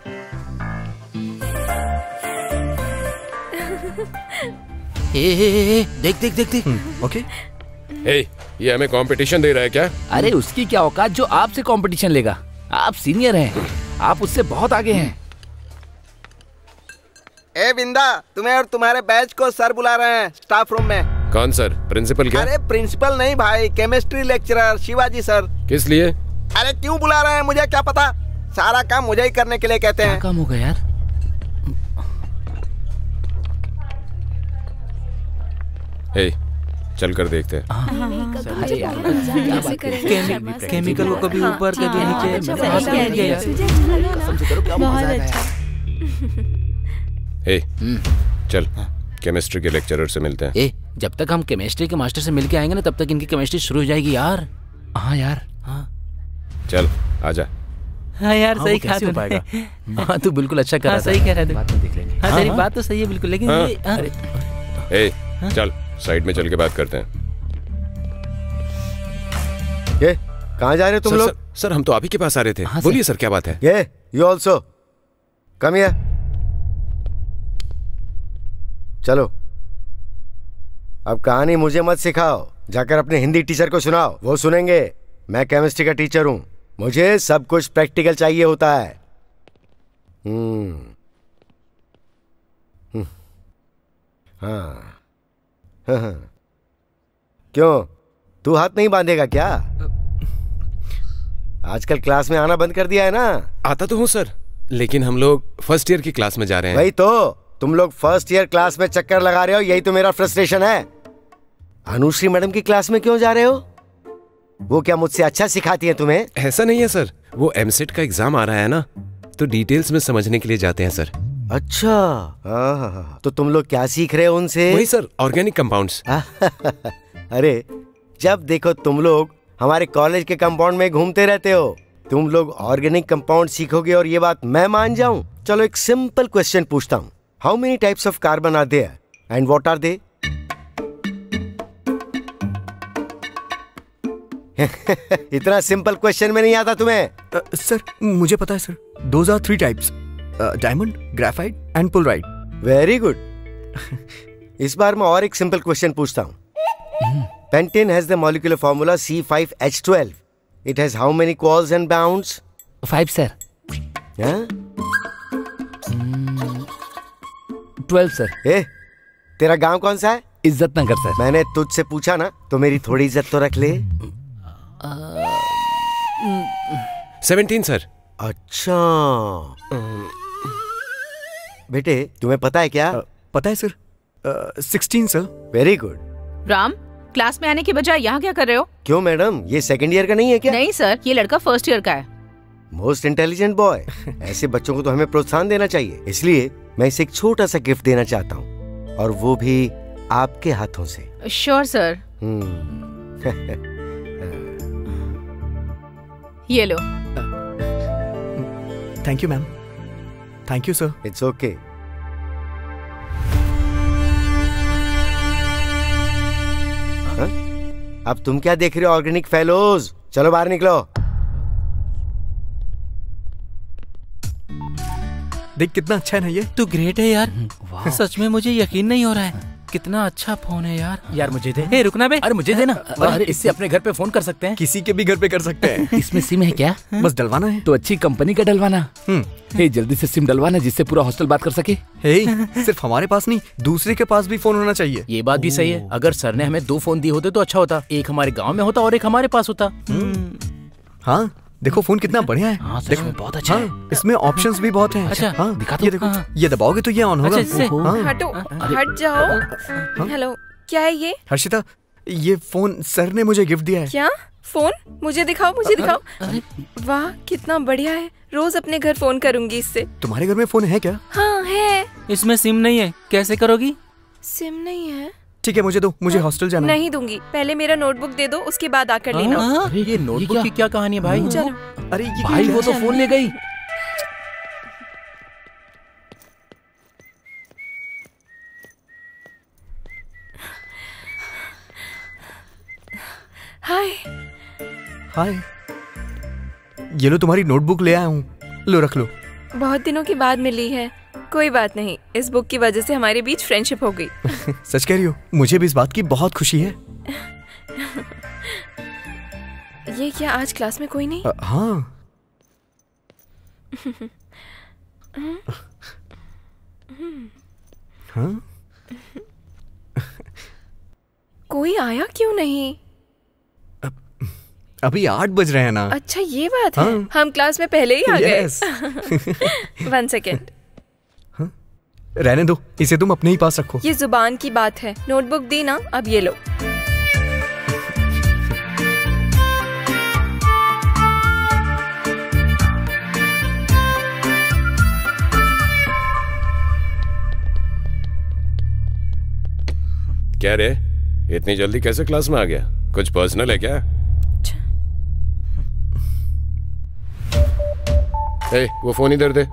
देख देख देख देख। ओके। ये हमें कंपटीशन दे रहा है क्या? अरे उसकी क्या औकात जो आपसे कंपटीशन लेगा। आप सीनियर हैं, आप उससे बहुत आगे हैं। ए बिंदा, तुम्हें और तुम्हारे बैच को सर बुला रहे हैं स्टाफ रूम में। कौन सर? प्रिंसिपल क्या? अरे प्रिंसिपल नहीं भाई, केमिस्ट्री लेक्चरर शिवाजी सर। किस लिए? अरे क्यों बुला रहे हैं मुझे क्या पता, सारा काम मुझे ही करने के लिए कहते हैं। क्या काम होगा यार? चल कर देखते हैं। केमिकल को कभी ऊपर कभी नीचे। चल केमिस्ट्री के लेक्चरर से मिलते हैं। जब तक हम केमिस्ट्री के मास्टर से मिलके आएंगे ना, तब तक इनकी केमिस्ट्री शुरू हो जाएगी यार। हाँ यार। हाँ चल आजा। हाँ यार, सही कहा तूने। हाँ तू बिल्कुल अच्छा कर रहा था। सही कह रहा है। बाद में देख लेंगे। हाँ तेरी बात तो सही है बिल्कुल, लेकिन चल साइड में चल के बात करते हैं। ये कहाँ जा रहे हो तुम लोग? सर हम तो आप ही के पास आ रहे थे। बोलिए सर, क्या बात है? ये यू ऑल्सो कम हियर। चलो, अब कहानी मुझे मत सिखाओ, जाकर अपने हिंदी टीचर को सुनाओ, वो सुनेंगे। मैं केमिस्ट्री का टीचर हूं, मुझे सब कुछ प्रैक्टिकल चाहिए होता है। हाँ। क्यों, तू हाथ नहीं बांधेगा क्या? आजकल क्लास में आना बंद कर दिया है ना? आता तो हूँ सर, लेकिन हम लोग फर्स्ट ईयर की क्लास में जा रहे हैं। वही तो, तुम लोग फर्स्ट ईयर क्लास में चक्कर लगा रहे हो, यही तो मेरा फ्रस्ट्रेशन है। अनुश्री मैडम की क्लास में क्यों जा रहे हो? वो क्या मुझसे अच्छा सिखाती है तुम्हें? ऐसा नहीं है सर, वो एमसेट का एग्जाम आ रहा है ना, तो डिटेल्स में समझने के लिए जाते हैं सर। अच्छा, तो तुम लोग क्या सीख रहे हो उनसे? वही सर, ऑर्गेनिक कंपाउंड्स। अरे जब देखो तुम लोग हमारे कॉलेज के कंपाउंड में घूमते रहते हो। तुम लोग ऑर्गेनिक कंपाउंड सीखोगे और ये बात मैं मान जाऊं? चलो एक सिंपल क्वेश्चन पूछता हूँ, how many types of carbon are there and what are they? इतना सिंपल क्वेश्चन में नहीं आता तुम्हें? सर मुझे पता है sir, those are 3 types, diamond, graphite and fullerite. Very good. इस बार मैं और एक सिंपल क्वेश्चन पूछता हूँ। Pentane has the molecular formula C5H12. It has how many quals and bounds? 5 sir. 12 sir. तेरा गांव कौन सा है? इज्जत नगर सर। मैंने तुझसे पूछा ना, तो मेरी थोड़ी इज्जत तो रख ले। 17 सर। अच्छा बेटे, तुम्हें पता है क्या? पता है sir, 16 sir. Very good. Ram, class में आने के बजाय यहाँ क्या कर रहे हो? क्यों मैडम, ये सेकंड ईयर का नहीं है क्या? नहीं सर, ये लड़का फर्स्ट ईयर का है। Most intelligent boy. ऐसे बच्चों को तो हमें प्रोत्साहन देना चाहिए, इसलिए मैं इसे एक छोटा सा गिफ्ट देना चाहता हूँ, और वो भी आपके हाथों से। Sure sir. हम्म। ये लो। Thank you ma'am. Thank you sir. It's okay. अब तुम क्या देख रहे हो ऑर्गेनिक फेलोज? चलो बाहर निकलो। देख कितना अच्छा है ना ये। तू ग्रेट है यार। सच में मुझे यकीन नहीं हो रहा है, कितना अच्छा फोन है यार। यार मुझे दे। ए रुकना बे। अरे मुझे देना। अरे इससे अपने घर पे फोन कर सकते हैं। किसी के भी घर पे कर सकते हैं। इसमें सिम है क्या? बस डलवाना है। तो अच्छी कंपनी का डलवाना। हे जल्दी से सिम डलवाना जिससे पूरा हॉस्टल बात कर सके। हे सिर्फ हमारे पास नहीं, दूसरे के पास भी फोन होना चाहिए। ये बात भी सही है। अगर सर ने हमें 2 फोन दिए होते तो अच्छा होता। एक हमारे गाँव में होता और एक हमारे पास होता। हाँ देखो फोन कितना बढ़िया है। हाँ, देखो बहुत अच्छा है। इसमें ऑप्शंस भी बहुत हैं। अच्छा हाँ, दिखा ये देखो। ये दबाओगे तो ये ऑन होगा। हटो, हट जाओ। हेलो, क्या है ये? हर्षिता, ये फोन सर ने मुझे गिफ्ट दिया है। क्या फोन? मुझे दिखाओ, मुझे दिखाओ। वाह कितना बढ़िया है। रोज अपने घर फोन करूंगी इससे। तुम्हारे घर में फोन है क्या? हाँ है। इसमें सिम नहीं है, कैसे करोगी? सिम नहीं है? ठीक है मुझे दो, मुझे हॉस्टल जाना है। नहीं दूंगी, पहले मेरा नोटबुक दे दो, उसके बाद आकर लेना। अरे ये नोटबुक की क्या कहानी है भाई? चलो। अरे ये भाई वो तो फोन ले गई। हाय। हाय। ये लो तुम्हारी नोटबुक ले आया हूँ, लो रख लो। बहुत दिनों के बाद मिली है। कोई बात नहीं, इस बुक की वजह से हमारे बीच फ्रेंडशिप हो गई। सच कह रही हो? मुझे भी इस बात की बहुत खुशी है। ये क्या आज क्लास में कोई नहीं? हाँ। हाँ? कोई आया क्यों नहीं? अभी 8 बज रहे हैं ना। अच्छा ये बात है। हम क्लास में पहले ही आ गए। 1 सेकेंड। रहने दो, इसे तुम अपने ही पास रखो। ये जुबान की बात है। नोटबुक दी ना, अब ये लो। क्या रे, इतनी जल्दी कैसे क्लास में आ गया? कुछ पर्सनल है क्या? ए, वो फोन इधर दे।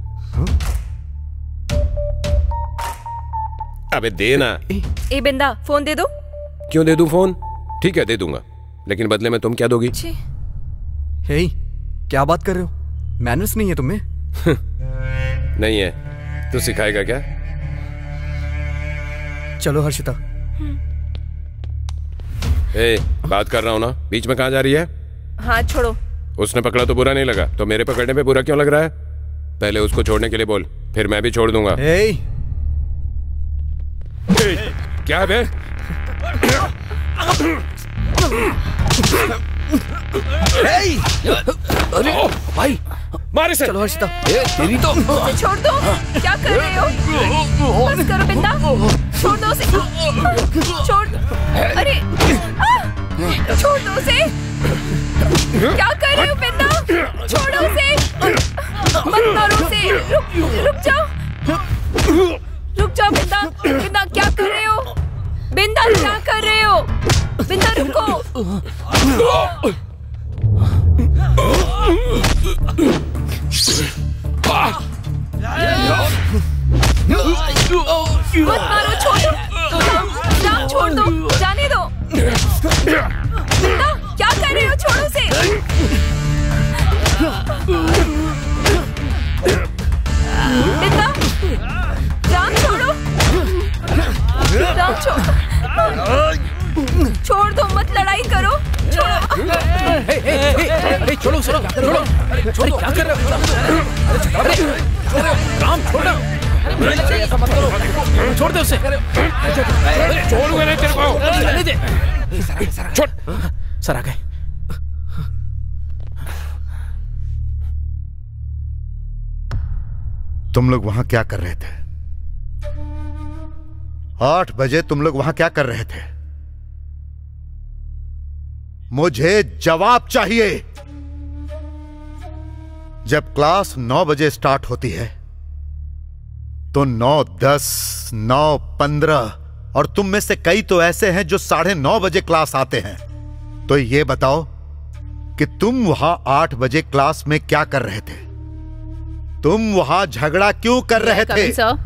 अबे दे ना। ए बिंदा, फोन दे दो। क्यों दे दूं फोन? ठीक है दे दूंगा, लेकिन बदले में तुम क्या दोगी? हे, क्या बात कर रहे हो? मैनर्स नहीं है तुम्हें? नहीं है, तू सिखाएगा क्या? चलो हर्षिता। ए, बात कर रहा हूँ ना, बीच में कहाँ जा रही है? हाथ छोड़ो। उसने पकड़ा तो बुरा नहीं लगा, तो मेरे पकड़ने पे बुरा क्यों लग रहा है? पहले उसको छोड़ने के लिए बोल, फिर मैं भी छोड़ दूंगा। क्या बे? अरे भाई मारे से। चलो हर्षिता। तेरी तो उसे छोड़ दो। क्या कर रहे हो? बस करो बिंदा, छोड़ दो उसे। छोड़। अरे छोड़ दो उसे। क्या कर रहे हो बिंदा? छोड़ो उसे, मत मारो उसे। रुक जाओ, रुक जाओ बिंदा। बिंदा क्या कर रहे हो? बिंदा क्या कर रहे हो? बिंदा रुको। मत मारो, छोड़ दो। छोड़ दो, जाने दो। बिंदा क्या कर रहे हो? छोड़ो उसे। बिंदा राम छोड़ो। राम छोड़ दो, मत लड़ाई करो। छोड़ो। छोड़ो छोड़ो छोड़ो, क्या कर रहे हो? राम छोड़ो, ऐसा मत करो। छोड़ दे उसे। छोड़ूंगा नहीं तेरे को। रहने दे। छोड़। सर आ गए। तुम लोग वहां क्या कर रहे थे? 8 बजे तुम लोग वहां क्या कर रहे थे? मुझे जवाब चाहिए। जब क्लास 9 बजे स्टार्ट होती है तो 9:10, 9:15 और तुम में से कई तो ऐसे हैं जो 9:30 बजे क्लास आते हैं। तो ये बताओ कि तुम वहां 8 बजे क्लास में क्या कर रहे थे? तुम वहां झगड़ा क्यों कर रहे थे?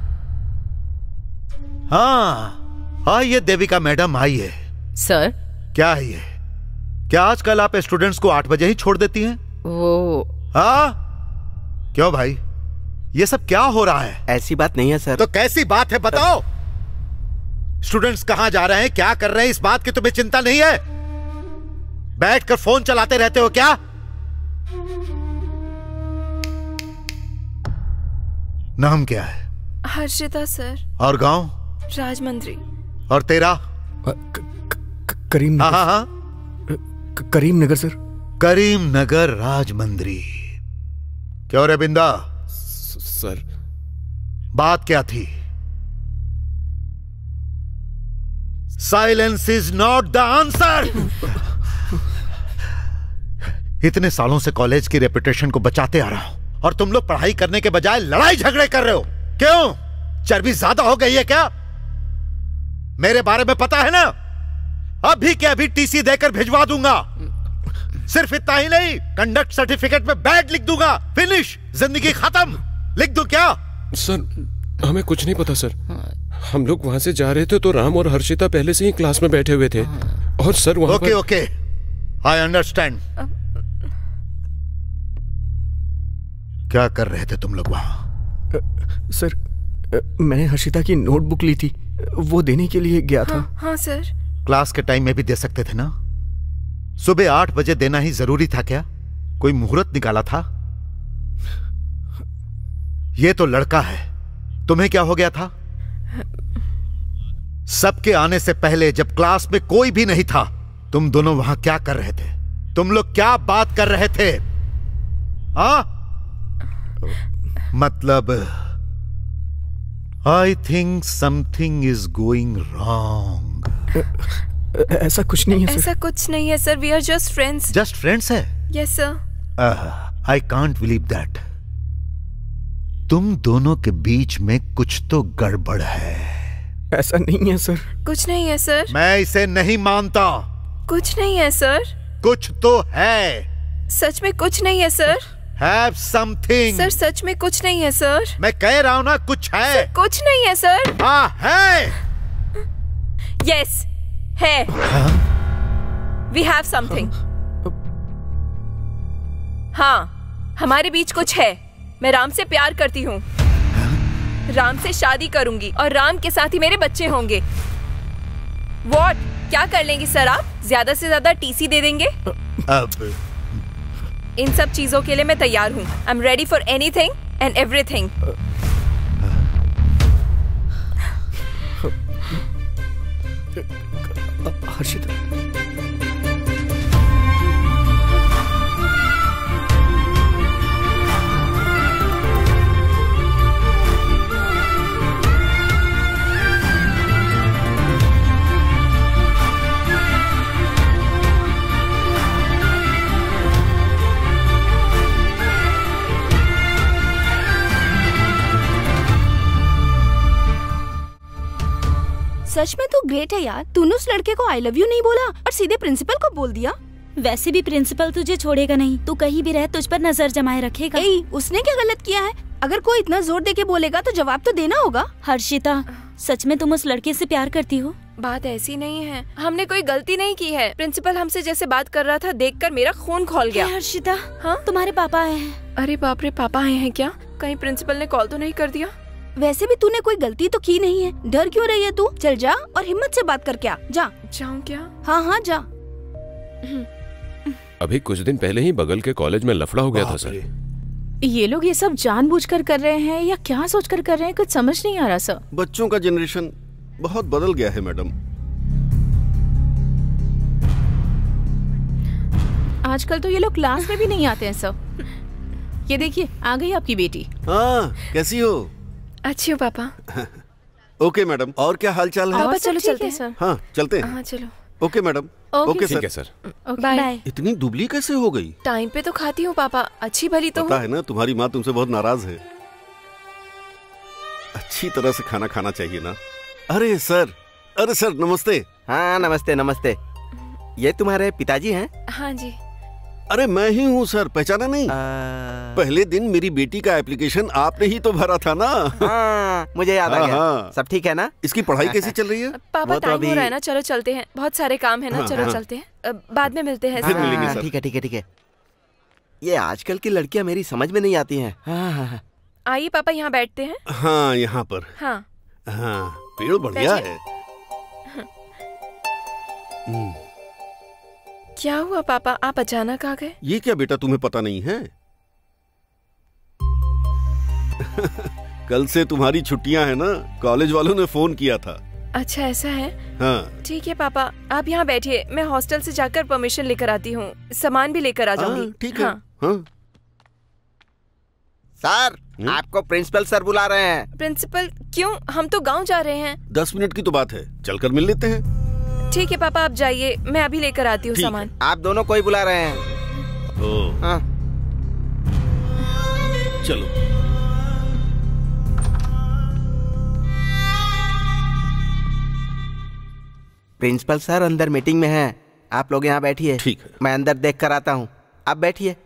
हाँ आइए देविका मैडम आइए। सर क्या है ये? क्या आजकल आप स्टूडेंट्स को 8 बजे ही छोड़ देती हैं? वो हाँ क्यों भाई, ये सब क्या हो रहा है? ऐसी बात नहीं है सर। तो कैसी बात है बताओ? स्टूडेंट्स कहां जा रहे हैं, क्या कर रहे हैं, इस बात की तुम्हें चिंता नहीं है? बैठकर फोन चलाते रहते हो क्या? नाम क्या है? हर्षिता सर। और गांव? राजमंद्री। और तेरा? करीम। हाँ करीम नगर सर। करीम नगर राजमंद्री। क्यों रे बिंदा? सर बात क्या थी? Silence is not the answer. इतने सालों से कॉलेज की रेपुटेशन को बचाते आ रहा हूं और तुम लोग पढ़ाई करने के बजाय लड़ाई झगड़े कर रहे हो। क्यों? चर्बी ज्यादा हो गई है क्या? मेरे बारे में पता है ना? अभी के अभी टीसी देकर भिजवा दूंगा। सिर्फ इतना ही नहीं, कंडक्ट सर्टिफिकेट में बैड लिख दूंगा। फिनिश, जिंदगी खत्म। लिख दूं क्या? सर हमें कुछ नहीं पता सर। हम लोग वहां से जा रहे थे तो राम और हर्षिता पहले से ही क्लास में बैठे हुए थे और सर वहां ओके ओके आई अंडरस्टैंड। क्या कर रहे थे तुम लोग वहां? सर मैंने हर्षिता की नोटबुक ली थी, वो देने के लिए गया था। हाँ सर। क्लास के टाइम में भी दे सकते थे ना? सुबह 8 बजे देना ही जरूरी था क्या? कोई मुहूर्त निकाला था? ये तो लड़का है, तुम्हें क्या हो गया था? सबके आने से पहले जब क्लास में कोई भी नहीं था, तुम दोनों वहां क्या कर रहे थे? तुम लोग क्या बात कर रहे थे? मतलब I think something is going wrong. ऐसा कुछ नहीं है सर। ऐसा कुछ नहीं है sir, we are just friends. Just friends है? Yes sir. I can't believe that. तुम दोनों के बीच में कुछ तो गड़बड़ है। ऐसा नहीं है सर। कुछ नहीं है सर। मैं इसे नहीं मानता। कुछ नहीं है सर। कुछ तो है। सच में कुछ नहीं है सर। Have something. सर सच में कुछ नहीं है सर। मैं कह रहा हूं ना कुछ है। सर, कुछ नहीं है सर। हाँ है। यस है। We have something. हाँ हमारे बीच कुछ है। मैं राम से प्यार करती हूँ, राम से शादी करूंगी और राम के साथ ही मेरे बच्चे होंगे। What? क्या कर लेंगे सर आप? ज्यादा से ज्यादा टीसी दे देंगे? अब इन सब चीजों के लिए मैं तैयार हूँ। I am ready for anything and everything. Harshita सच में तू ग्रेट है यार। तूने उस लड़के को आई लव यू नहीं बोला और सीधे प्रिंसिपल को बोल दिया। वैसे भी प्रिंसिपल तुझे छोड़ेगा नहीं, तू कहीं भी रहे तुझ पर नजर जमाए रखेगा। उसने क्या गलत किया है? अगर कोई इतना जोर देके बोलेगा तो जवाब तो देना होगा। हर्षिता सच में तुम उस लड़के से प्यार करती हो? बात ऐसी नहीं है, हमने कोई गलती नहीं की है। प्रिंसिपल हमसे जैसे बात कर रहा था देखकर मेरा खून खौल गया। हर्षिता हाँ तुम्हारे पापा आए हैं। अरे बाप रे, पापा आए हैं क्या? कहीं प्रिंसिपल ने कॉल तो नहीं कर दिया? वैसे भी तूने कोई गलती तो की नहीं है, डर क्यों रही है तू? चल जा और हिम्मत से बात करके आ। जा। जाऊँ क्या? हाँ हाँ जा। अभी कुछ दिन पहले ही बगल के कॉलेज में लफड़ा हो गया था सर। ये लोग ये सब जानबूझकर कर रहे हैं या क्या सोचकर कर रहे हैं, कुछ समझ नहीं आ रहा सर। बच्चों का जनरेशन बहुत बदल गया है मैडम। आजकल तो ये लोग क्लास में भी नहीं आते हैं सर। ये देखिए आ गई आपकी बेटी। हाँ कैसी हो? अच्छी हो पापा। ओके मैडम, और क्या हाल चाल है? पापा चलो चलते हैं सर। हाँ चलते हैं। हाँ चलो। Okay madam. ओके ठीक है सर। बाय। इतनी दुबली कैसे हो गई? टाइम पे तो खाती हूँ पापा, अच्छी भली तो पता है ना, तुम्हारी माँ तुमसे बहुत नाराज है। अच्छी तरह से खाना खाना चाहिए ना। अरे सर नमस्ते। हाँ नमस्ते नमस्ते। ये तुम्हारे पिताजी हैं? हाँ जी। अरे मैं ही हूँ सर, पहचाना नहीं? पहले दिन मेरी बेटी का एप्लीकेशन आपने ही तो भरा था ना। मुझे याद आ गया। सब ठीक है ना? इसकी पढ़ाई कैसी चल रही है? पापा टाइम हो रहा है ना, चलो चलते हैं, बहुत सारे काम है ना। चलो चलते हैं, बाद में मिलते हैं। फिर मिलेंगे सर। ठीक है ठीक है ठीक है। ये आजकल की लड़कियां मेरी समझ में नहीं आती हैं। आइए पापा, यहाँ बैठते हैं। हाँ यहाँ पर। हाँ हाँ, पेड़ बढ़िया है। क्या हुआ पापा, आप अचानक आ गए? ये क्या बेटा, तुम्हें पता नहीं है? कल से तुम्हारी छुट्टियां है ना, कॉलेज वालों ने फोन किया था। अच्छा ऐसा है? हाँ ठीक है पापा, आप यहाँ बैठिए, मैं हॉस्टल से जाकर परमिशन लेकर आती हूँ, सामान भी लेकर आ जाऊंगी। ठीक है। हाँ। सर, आपको प्रिंसिपल सर बुला रहे हैं। प्रिंसिपल? क्यों? हम तो गांव जा रहे हैं। 10 मिनट की तो बात है, चलकर मिल लेते हैं। ठीक है पापा, आप जाइए, मैं अभी लेकर आती हूँ सामान। आप दोनों को ही बुला रहे हैं। हाँ। चलो। प्रिंसिपल सर अंदर मीटिंग में हैं, आप लोग यहाँ बैठिए। ठीक है। मैं अंदर देख कर आता हूँ, आप बैठिए।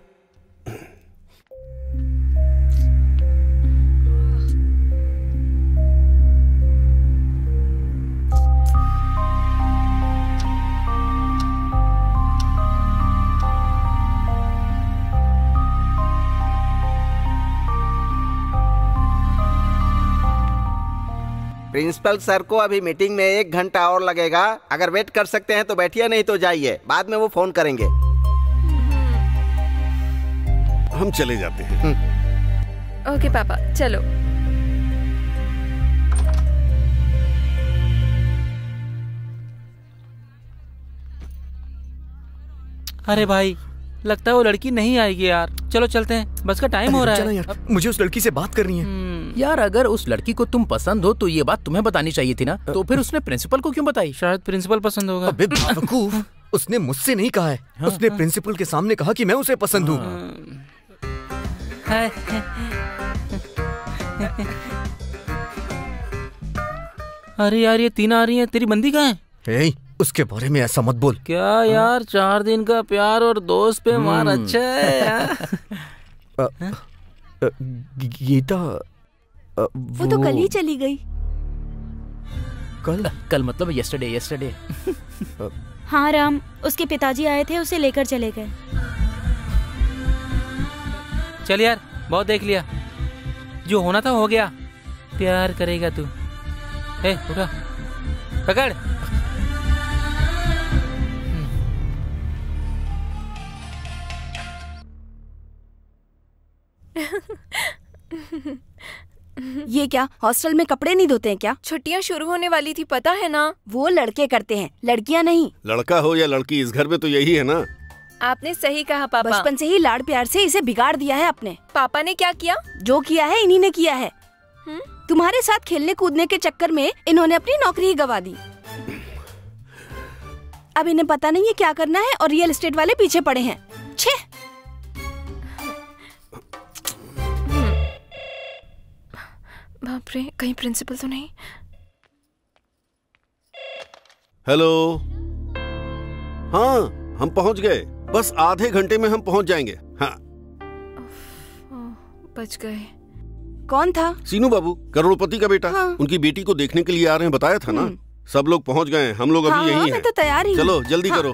प्रिंसिपल सर को अभी मीटिंग में 1 घंटा और लगेगा। अगर वेट कर सकते हैं तो बैठिए, नहीं तो जाइए, बाद में वो फोन करेंगे। हम चले जाते हैं। ओके पापा, चलो। अरे भाई, लगता है वो लड़की नहीं आएगी यार। चलो चलते हैं, बस का टाइम हो रहा है। यार, मुझे उस लड़की से बात करनी है। यार अगर उस लड़की को तुम पसंद हो तो ये बात तुम्हें बतानी चाहिए थी ना, तो फिर उसने प्रिंसिपल को क्यों बताई? शायद प्रिंसिपल पसंद होगा। अबे बेवकूफ, उसने मुझसे नहीं कहा है, उसने प्रिंसिपल के सामने कहा कि मैं उसे पसंद हूँ। अरे यार, ये 3 आ रही हैं, तेरी बंदी कहाँ है? उसके बारे में ऐसा मत बोल। क्या यार, 4 दिन का प्यार और दोस्त पे मार अच्छा है यार। गीता वो तो कल ही चली गई। कल मतलब यस्टरडे। हाँ राम, उसके पिताजी आए थे, उसे लेकर चले गए। चल यार, बहुत देख लिया, जो होना था हो गया। प्यार करेगा तू? उठा, पकड़। ये क्या, हॉस्टल में कपड़े नहीं धोते हैं क्या? छुट्टियां शुरू होने वाली थी, पता है ना? वो लड़के करते हैं, लड़कियां नहीं। लड़का हो या लड़की, इस घर में तो यही है ना। आपने सही कहा पापा। बचपन से ही लाड़ प्यार से इसे बिगाड़ दिया है आपने। पापा ने क्या किया? जो किया है इन्हीं ने किया है। तुम्हारे साथ खेलने कूदने के चक्कर में इन्होंने अपनी नौकरी ही गंवा दी। अब इन्हें पता नहीं है क्या करना है और रियल एस्टेट वाले पीछे पड़े हैं। छे! बाप रे, कहीं प्रिंसिपल तो नहीं? हेलो। हाँ, हम पहुंच गए, बस आधे घंटे में हम पहुंच जाएंगे। हाँ। बच गए। कौन था? सीनू बाबू, करोड़पति का बेटा। हाँ। उनकी बेटी को देखने के लिए आ रहे हैं, बताया था ना। सब लोग पहुंच गए, हम लोग अभी यही हैं। मैं तो तैयार ही। चलो जल्दी करो।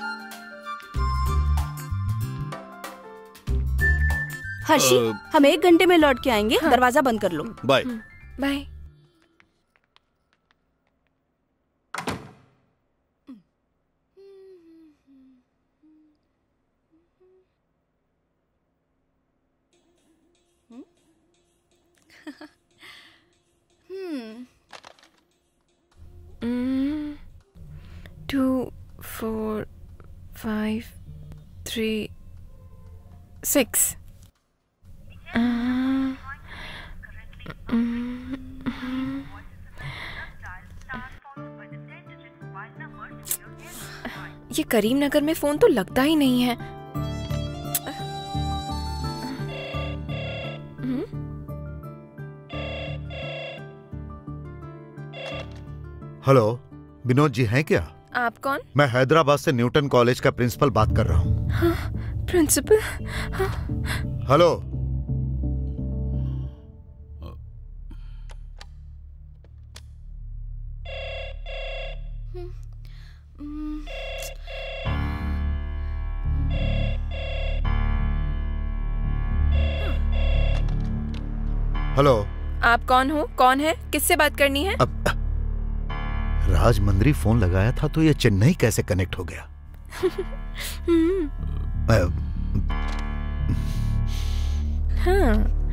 हर्षी, हम 1 घंटे में लौट के आएंगे। दरवाजा बंद कर लो। Bye bye. Hmm. 2, 4, 5, 3, 6. ये करीमनगर में फोन तो लगता ही नहीं है। हेलो, विनोद जी हैं क्या? आप कौन? मैं हैदराबाद से न्यूटन कॉलेज का प्रिंसिपल बात कर रहा हूँ। हाँ, प्रिंसिपल। Hello, hello. आप कौन हो? कौन है? किससे बात करनी है? राजमंद्री फोन लगाया था तो ये चेन्नई कैसे कनेक्ट हो गया? हाँ।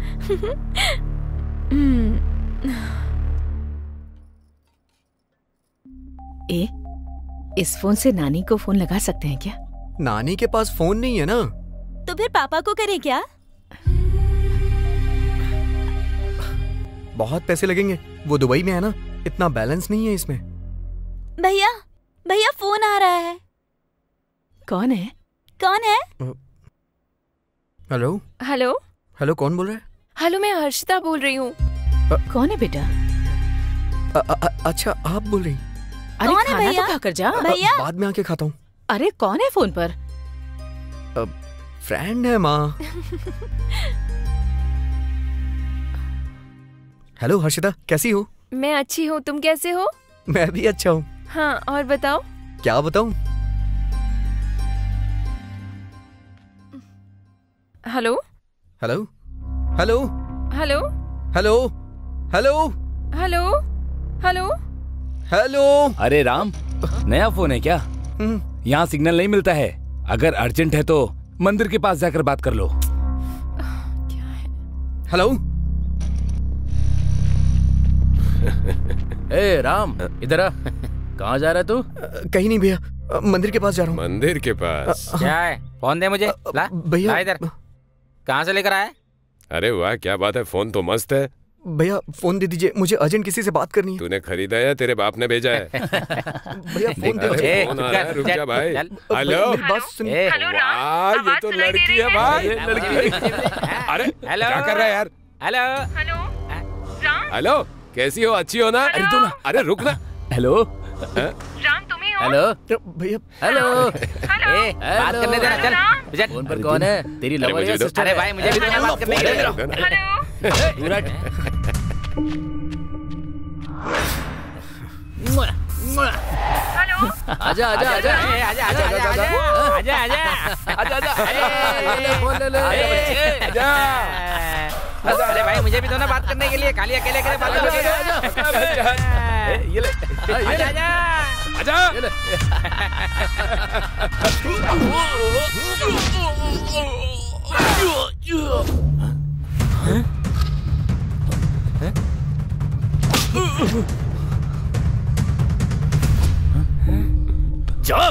इस फोन से नानी को फोन लगा सकते हैं क्या? नानी के पास फोन नहीं है ना। तो फिर पापा को करें क्या? बहुत पैसे लगेंगे, वो दुबई में है ना, इतना बैलेंस नहीं है इसमें। भैया भैया फोन आ रहा है। कौन है? कौन है? हेलो हेलो हेलो, कौन बोल रहा है? हेलो, मैं हर्षिता बोल रही हूँ। कौन है बेटा? अच्छा, आप बोल रही? अरे कौन है खाना भैया? तो खाकर जा। भैया बाद में आके खाता हूँ। अरे कौन है फोन पर? फ्रेंड है माँ। हेलो हर्षिता, कैसी हो? मैं अच्छी हूँ, तुम कैसे हो? मैं भी अच्छा हूँ। हाँ, और बताओ। क्या बताऊँ? Hello hello hello hello hello hello hello hello hello. अरे राम, नया फोन है क्या? यहाँ सिग्नल नहीं मिलता है। अगर अर्जेंट है तो मंदिर के पास जाकर बात कर लो। क्या है? हेलो। ए राम, इधर आ। कहाँ जा रहा है तू? कहीं नहीं भैया, मंदिर के पास जा रहा हूँ। मंदिर के पास? क्या है? फोन दे मुझे। ला भैया, ला इधर। कहाँ से लेकर आया? अरे वाह, क्या बात है, फोन तो मस्त है। भैया फोन दे दीजिए, मुझे अर्जेंट किसी से बात करनी है। तूने खरीदा या तेरे बाप ने भेजा है? भैया फोन दे अरे फोन आ रहा है, रुक जा भाई। हेलो, वाह, ये तो लड़की है भाई, लड़की। अरे क्या कर रहा है यार? हेलो हेलो हेलो, कैसी हो? अच्छी हो ना? अरे रुक ना। हेलो राम, तुम ही हो? हेलो भैया। हेलो। बात करने देना, चल। फोन पर कौन है? तेरी लवर या सिस्टर? अरे भाई, मुझे भी तो बात करने के लिए। हेलो। आजा आजा आजा आजा आजा आजा आजा आजा आजा। फोन ले ले। अरे भाई, मुझे भी तो ना बात करने के लिए। खाली अकेले अकेले बात करने के लिए। ये ले, आजा आजा आजा। जा।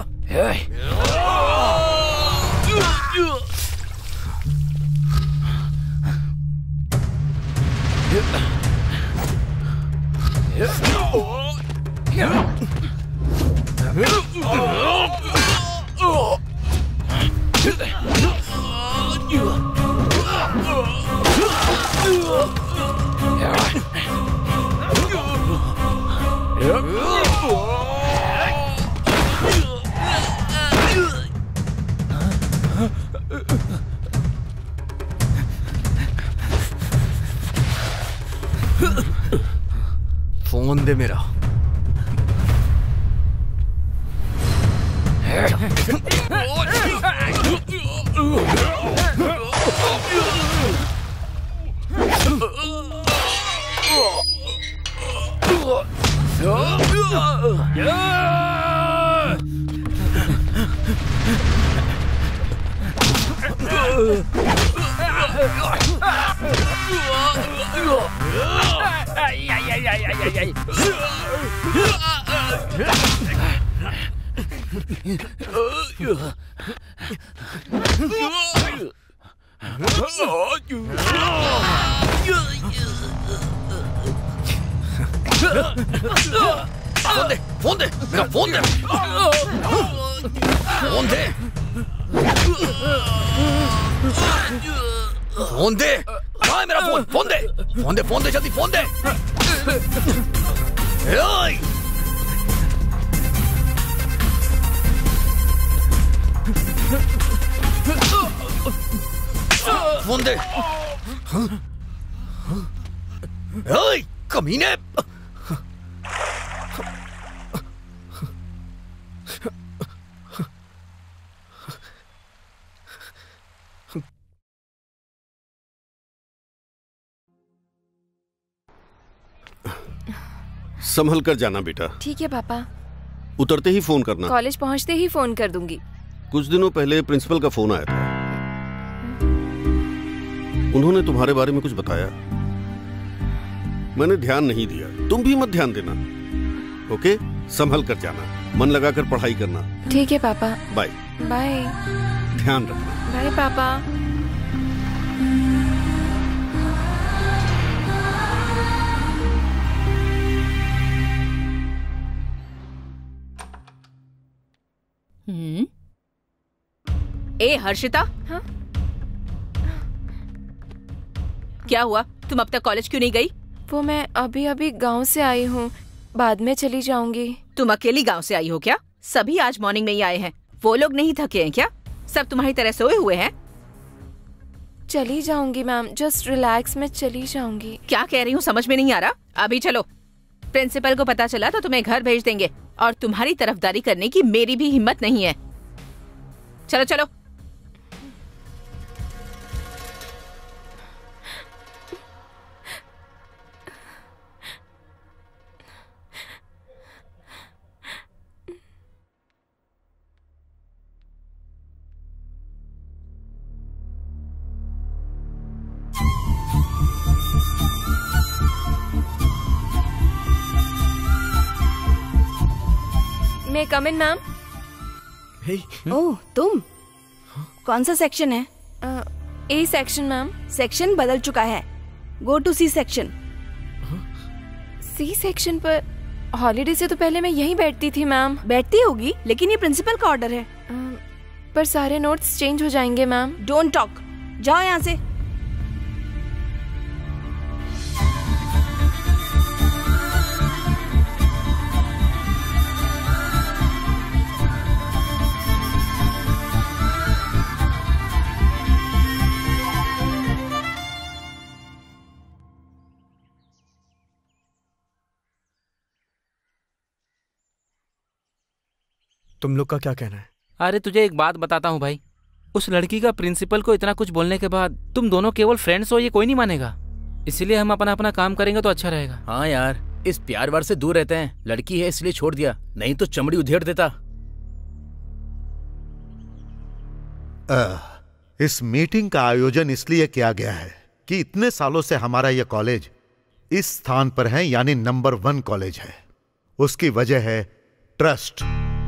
फोन दे मेरा। फोन दे, फोन दे, मेरा फोन दे, फोन दे, फोन दे, कहाँ है मेरा फोन? फोन दे, फोन दे, फोन दे, जल्दी फोन दे। ओए! फोन दे। ओए कमीने। संभल कर जाना बेटा। ठीक है पापा। उतरते ही फोन करना। कॉलेज पहुंचते ही फोन कर दूंगी। कुछ दिनों पहले प्रिंसिपल का फोन आया था। उन्होंने तुम्हारे बारे में कुछ बताया। मैंने ध्यान नहीं दिया, तुम भी मत ध्यान देना। ओके, संभल कर जाना, मन लगाकर पढ़ाई करना। ठीक है पापा। बाय। बाय। ध्यान रखना। बाय पापा। ए हर्षिता। हाँ? क्या हुआ, तुम अब तक कॉलेज क्यों नहीं गई? वो मैं अभी अभी गांव से आई हूँ, बाद में चली जाऊंगी। तुम अकेली गांव से आई हो क्या? सभी आज मॉर्निंग में ही आए हैं। वो लोग नहीं थके हैं क्या? सब तुम्हारी तरह सोए हुए हैं? चली जाऊंगी मैम, जस्ट रिलैक्स में चली जाऊंगी। क्या कह रही हूँ समझ में नहीं आ रहा। अभी चलो, प्रिंसिपल को पता चला तो तुम्हें घर भेज देंगे और तुम्हारी तरफदारी करने की मेरी भी हिम्मत नहीं है। चलो चलो। मैं कम इन मैम। ओह तुम, कौन सा सेक्शन है? A section ma'am. सेक्शन बदल चुका है, go to C section. C section पर हॉलीडे से तो पहले मैं यहीं बैठती थी मैम। बैठती होगी, लेकिन ये प्रिंसिपल का ऑर्डर है। पर सारे नोट्स चेंज हो जाएंगे मैम। डोंट टॉक, जाओ यहाँ से। तुम लोग का क्या कहना है? अरे तुझे एक बात बताता हूँ भाई, उस लड़की का प्रिंसिपल को इतना कुछ बोलने के बाद तुम दोनों केवल फ्रेंड्स हो ये कोई नहीं मानेगा। इसीलिए हम अपना अपना काम करेंगे तो अच्छा रहेगा। हाँ यार, इस प्यार वार से दूर रहते हैं। लड़की है इसलिए छोड़ दिया, नहीं तो चमड़ी उधेड़ देता। इस मीटिंग का आयोजन इसलिए किया गया है कि इतने सालों से हमारा यह कॉलेज इस स्थान पर है, यानी नंबर 1 कॉलेज है। उसकी वजह है ट्रस्ट,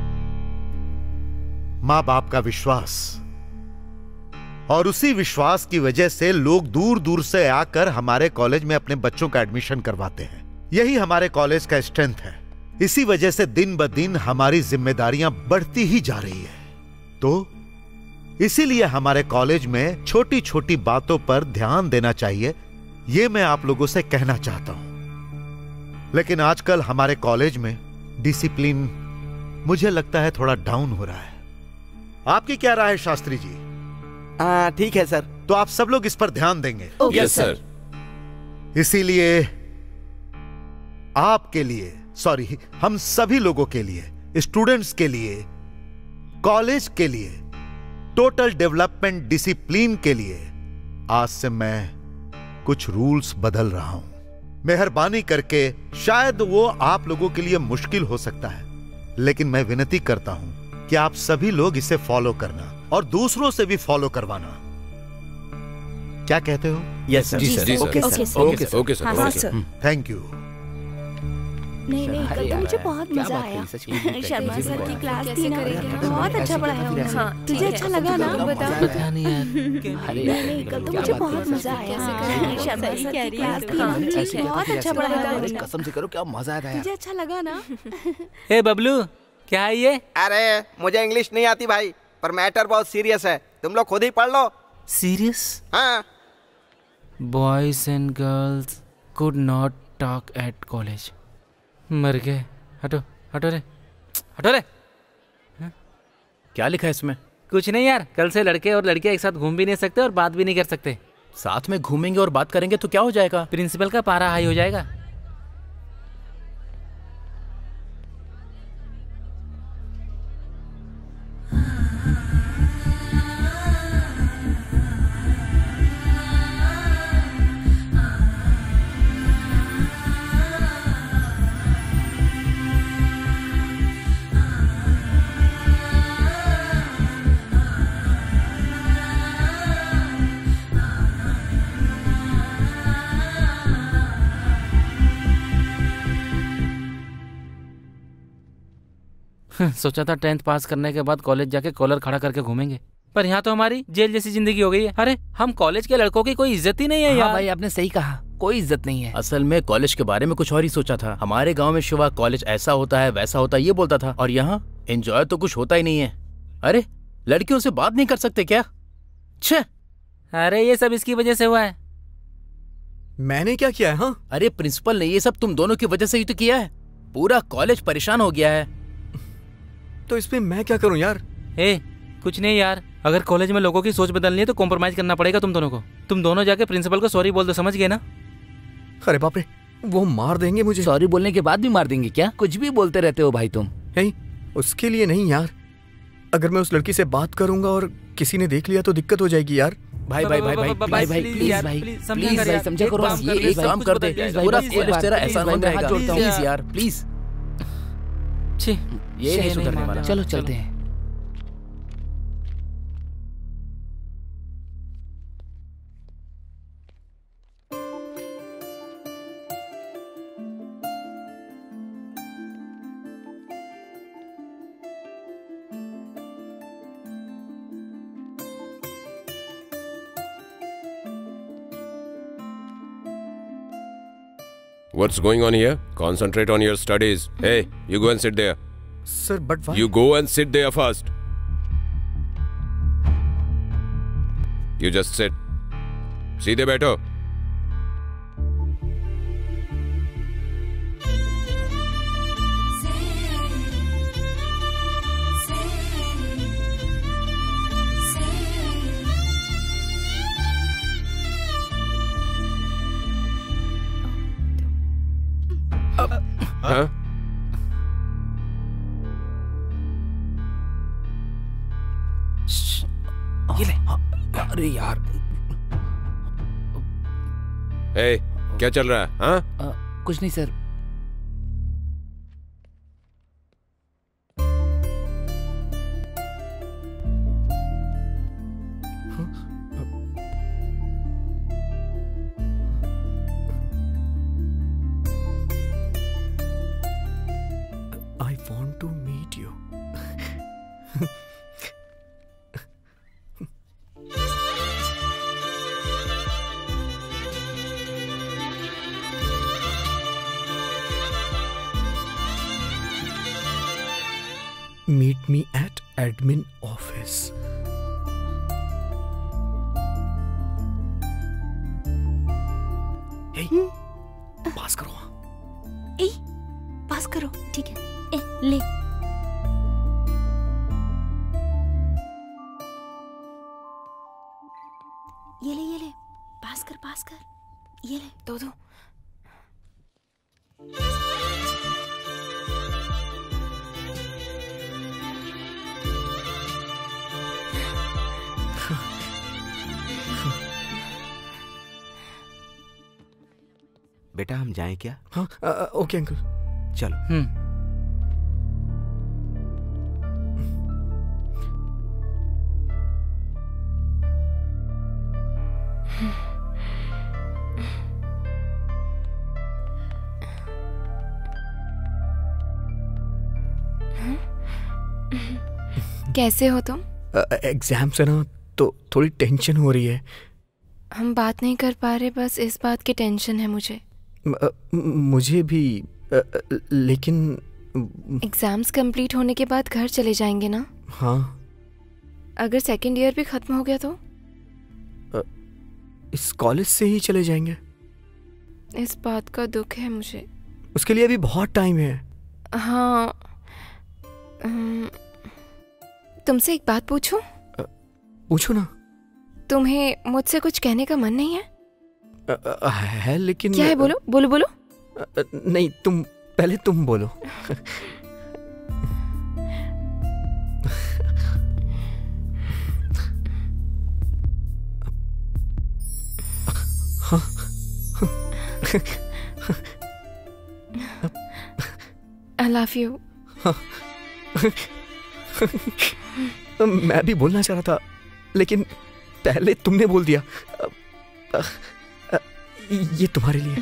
मां बाप का विश्वास, और उसी विश्वास की वजह से लोग दूर दूर से आकर हमारे कॉलेज में अपने बच्चों का एडमिशन करवाते हैं। यही हमारे कॉलेज का स्ट्रेंथ है। इसी वजह से दिन ब दिन हमारी जिम्मेदारियां बढ़ती ही जा रही है। तो इसीलिए हमारे कॉलेज में छोटी छोटी बातों पर ध्यान देना चाहिए, यह मैं आप लोगों से कहना चाहता हूं। लेकिन आजकल हमारे कॉलेज में डिसिप्लिन मुझे लगता है थोड़ा डाउन हो रहा है। आपकी क्या राय है शास्त्री जी? ठीक है सर। तो आप सब लोग इस पर ध्यान देंगे? Yes sir. इसीलिए आपके लिए, सॉरी, हम सभी लोगों के लिए, स्टूडेंट्स के लिए, कॉलेज के लिए, टोटल डेवलपमेंट डिसिप्लिन के लिए आज से मैं कुछ रूल्स बदल रहा हूं। मेहरबानी करके, शायद वो आप लोगों के लिए मुश्किल हो सकता है, लेकिन मैं विनती करता हूं कि आप सभी लोग इसे फॉलो करना और दूसरों से भी फॉलो करवाना। क्या कहते हो? Yes sir. जी sir. Okay sir. Okay sir. हाँ सर। Thank you. नहीं नहीं, कल तो मुझे बहुत मजा आया। शर्मा सर की क्लास थी ना, बहुत अच्छा पढ़ाया उन्होंने। हाँ, तुझे अच्छा लगा ना? पता नहीं यार। नहीं, कल तो मुझे बहुत मजा आया। शर्मा सर की क्लास थी ना, बहुत अच्छा पढ़ाया उन्होंने। कसम से करो क्या मजा आया था यार। तुझे अच्छा लगा ना? ए बबलू, क्या है ये? अरे मुझे इंग्लिश नहीं आती भाई, पर मैटर बहुत सीरियस है, तुम लोग खुद ही पढ़ लो। सीरियस? हाँ। Boys and girls could not talk at college. मर गए। हटो हटो रे, हटो रे। क्या लिखा है इसमें? कुछ नहीं यार, कल से लड़के और लड़कियां एक साथ घूम भी नहीं सकते और बात भी नहीं कर सकते। साथ में घूमेंगे और बात करेंगे तो क्या हो जाएगा? प्रिंसिपल का पारा हाई हो जाएगा। सोचा था 10th पास करने के बाद कॉलेज जाके कॉलर खड़ा करके घूमेंगे, पर यहाँ तो हमारी जेल जैसी जिंदगी हो गई है। अरे हम कॉलेज के लड़कों की कोई इज्जत ही नहीं है यार। भाई आपने सही कहा, कोई इज्जत नहीं है। असल में कॉलेज के बारे में कुछ और ही सोचा था। हमारे गांव में शिवा कॉलेज ऐसा होता है वैसा होता है ये बोलता था, और यहाँ एंजॉय तो कुछ होता ही नहीं है। अरे लड़कियों से बात नहीं कर सकते क्या? छे, अरे ये सब इसकी वजह से हुआ है। मैंने क्या किया है? हाँ, अरे प्रिंसिपल ने ये सब तुम दोनों की वजह से ही तो किया है। पूरा कॉलेज परेशान हो गया है। तो इसमें मैं क्या करूं यार? कुछ नहीं यार, अगर कॉलेज में लोगों की सोच बदलनी है तो कॉम्प्रोमाइज करना पड़ेगा तुम दोनों को। तुम दोनों जाके प्रिंसिपल को सॉरी बोल दो, समझ गए ना? अरे बाप रे, वो मार देंगे मुझे। सॉरी बोलने के बाद भी मार देंगे क्या? कुछ भी बोलते रहते हो भाई तुम। उसके लिए नहीं यार, अगर मैं उस लड़की से बात करूंगा और किसी ने देख लिया तो दिक्कत हो जाएगी यार। भाई भाई भाई भाई भाई भाई प्लीज भाई प्लीज भाई समझा करो। ये एक काम कर दे, पूरा कॉलेज तेरा एहसान बन जाएगा। प्लीज यार प्लीज। ये नहीं सुधरने वाला। चलो चलते हैं। What's going on here? Concentrate on your studies. Hey, you go and sit there. Sir, but why? You go and sit there first. You just sit. सीधे बैठो। हाँ? ये ले। अरे यार, क्या चल रहा है? हाँ? कुछ नहीं sir. I want to meet you. Meet me at admin office. Hey, pass करो। पास करो। ठीक है, ले। ये ले, पास कर। ये ले, दो। बेटा हम जाएं क्या? हाँ, ओके अंकल, चलो। कैसे हो तुम? एग्जाम से ना तो थोड़ी टेंशन हो रही है। हम बात नहीं कर पा रहे, बस इस बात की टेंशन है मुझे। मुझे भी, लेकिन एग्जाम्स कंप्लीट होने के बाद घर चले जाएंगे ना? हाँ। अगर सेकंड ईयर भी खत्म हो गया तो? इस कॉलेज से ही चले जाएंगे। इस बात का दुख है मुझे। उसके लिए अभी बहुत टाइम है। हाँ, तुमसे एक बात पूछूं? पूछो ना। तुम्हें मुझसे कुछ कहने का मन नहीं है? है लेकिन क्या है? बोलो बोलो बोलो। नहीं, तुम पहले तुम बोलो। I love you. मैं भी बोलना चाह रहा था लेकिन पहले तुमने बोल दिया। ये तुम्हारे लिए।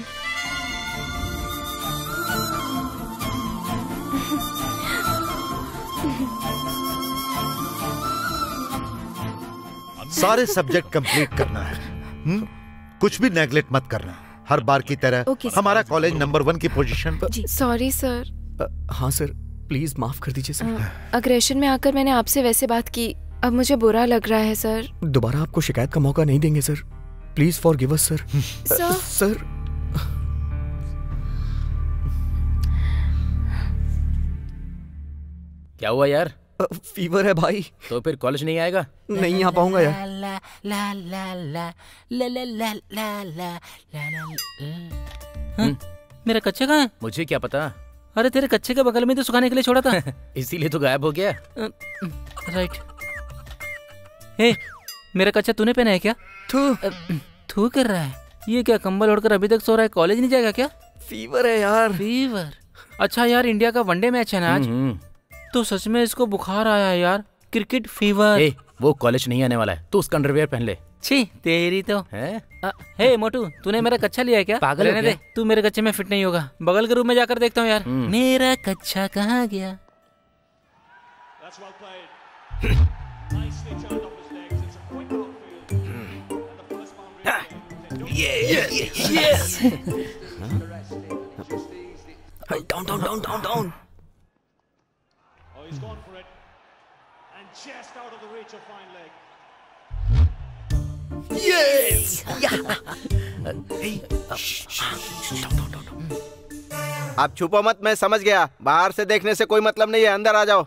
सारे सब्जेक्ट कंप्लीट करना है। कुछ भी नेगलेक्ट मत करना। हर बार की तरह हमारा कॉलेज नंबर 1 की पोजीशन पर। Sorry sir. हाँ सर, प्लीज माफ कर दीजिए सर। अग्रेशन में आकर मैंने आपसे वैसे बात की, अब मुझे बुरा लग रहा है सर। दोबारा आपको शिकायत का मौका नहीं देंगे sir. Please forgive us sir. Sir क्या हुआ यार? फीवर है भाई। तो फिर कॉलेज नहीं आएगा? नहीं आ पाऊंगा यार। मेरा कच्चे कहाँ है? मुझे क्या पता। अरे तेरे कच्चे के बगल में तो सुखाने के लिए छोड़ा था। इसीलिए तो गायब हो गया। राइट। हे, मेरा कच्चा तूने पहना है क्या? थू कर रहा है। ये क्या कंबल ओढ़कर अभी तक सो रहा है? कॉलेज नहीं जाएगा क्या? फीवर है यार। फीवर? अच्छा यार, इंडिया का वनडे मैच है ना आज, तो सच में इसको बुखार आया है यार। Cricket fever. वो कॉलेज नहीं आने वाला है, तू उसका अंडरवियर पहन ले। छी तेरी तो है। हे मोटू, तूने मेरा कच्चा लिया है क्या? पागल है क्या? तू मेरे कच्चे में फिट नहीं होगा। बगल के रूम में जाकर देखता हूँ यार। मेरा कच्चा कहाँ गया? Down down down down down. He's gone for it, and just out of the reach of fine leg. Yes! आप छुपो मत, मैं समझ गया। बाहर से देखने से कोई मतलब नहीं है, अंदर आ जाओ।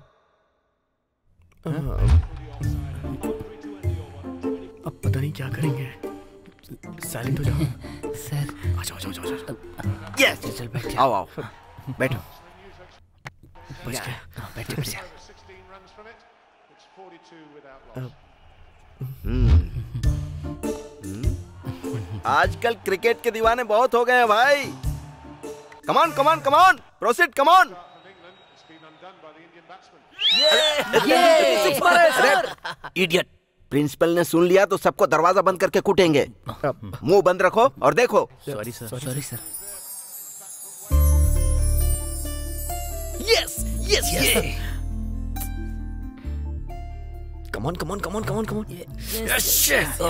अब पता नहीं क्या करेंगे। साइलेंट हो जाओ। सर आ जाओ जाओ जाओ। यस, चल बैठ। आओ आओ, बैठो। बच गया। बैठ जा। आजकल क्रिकेट के दीवाने बहुत हो गए हैं भाई। Come on come on come on, proceed come on. Idiot. Principal ने सुन लिया तो सबको दरवाजा बंद करके कूटेंगे। मुंह बंद रखो और देखो। Sorry sir. Sorry sir. Yes yes yes. Come on, come on, come on, come on, come on. Yes, yes.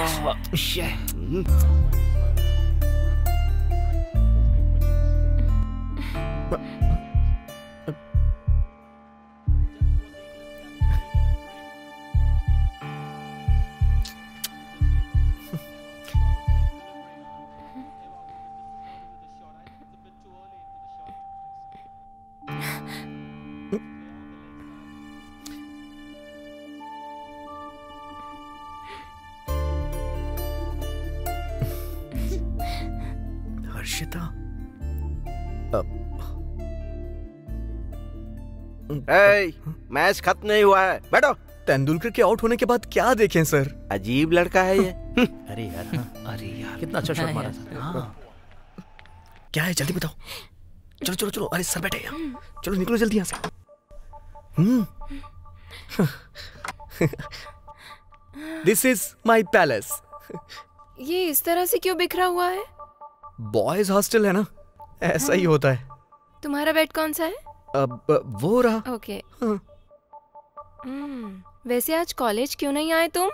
Harshita, match खत्म नहीं हुआ है, बैठो। तेंदुलकर के आउट होने के बाद क्या देखें सर? अजीब लड़का है ये। अरे यार, अरे यार, कितना अच्छा शॉट मारा था। क्या है, जल्दी बताओ। चलो चलो चलो, अरे सर बैठे यहाँ। चलो निकलो जल्दी यहाँ से। This is my palace. ये इस तरह से क्यों बिखरा हुआ है? बॉयज हॉस्टल है ना, ऐसा ही होता है। तुम्हारा बेड कौन सा है? अब वो रहा। ओके। वैसे आज कॉलेज क्यों नहीं आए तुम?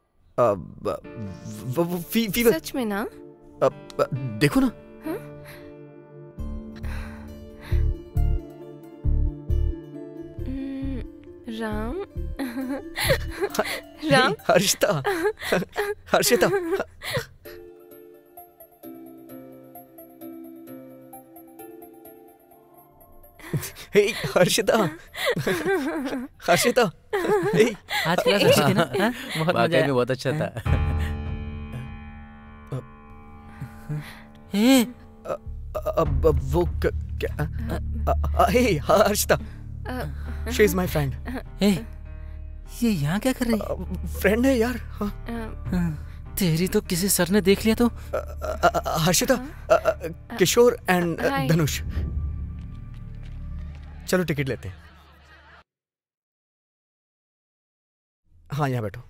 फीवर। सच में ना? देखो ना। राम राम, हर्षिता, हर्षिता। हे हर्षिता, हर्षिता। आज क्लास अच्छी थी ना? बहुत मजा आया। बहुत अच्छा था। अब वो क्या? Hey Harshita, she is my friend. ये यहाँ क्या कर रही है? फ्रेंड है यार। तेरी तो किसी सर ने देख लिया तो। हर्षिता, किशोर एंड धनुष, चलो टिकट लेते हैं। हाँ यहाँ बैठो।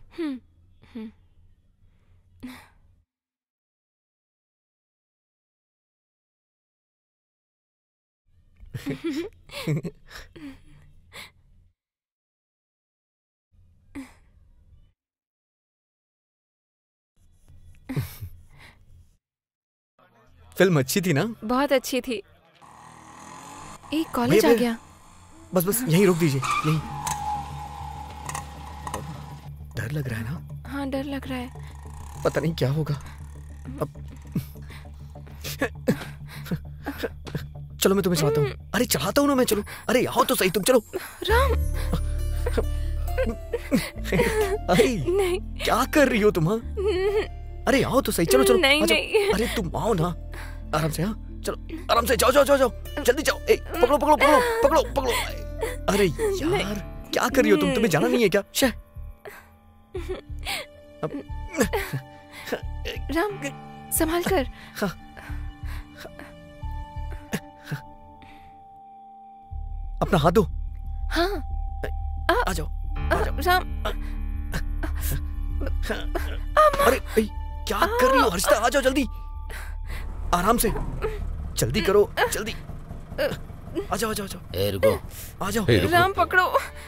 फिल्म अच्छी थी ना? बहुत अच्छी थी। एक कॉलेज आ गया। बस बस यहीं रोक दीजिए, यहीं। डर लग रहा है ना? हाँ डर लग रहा है। पता नहीं क्या होगा अब। चलो मैं तुम्हें चढ़ाता हूँ। अरे चढ़ाता हूँ ना मैं, चलो। अरे आओ तो सही तुम, चलो। राम अरे नहीं, क्या कर रही हो तुम? हाँ अरे आओ तो सही, चलो चलो। नहीं नहीं। अरे तुम आओ ना, आराम से। हाँ चलो आराम से, जाओ जाओ जाओ जाओ, जल्दी जाओ। पकड़ो पकड़ो पकड़ो पकड़ो पकड़ो। अरे यार क्या कर रही हो तुम? तुम्हें जाना नहीं है क्या? राम संभाल कर। अपना हाथ दो। हाँ आ जाओ राम। अरे क्या कर रही हो हर्षिता? आ जाओ जल्दी, आराम से, जल्दी करो जल्दी। आ जाओ आ जाओ आ जाओ। रुको, आ जाओ। राम पकड़ो।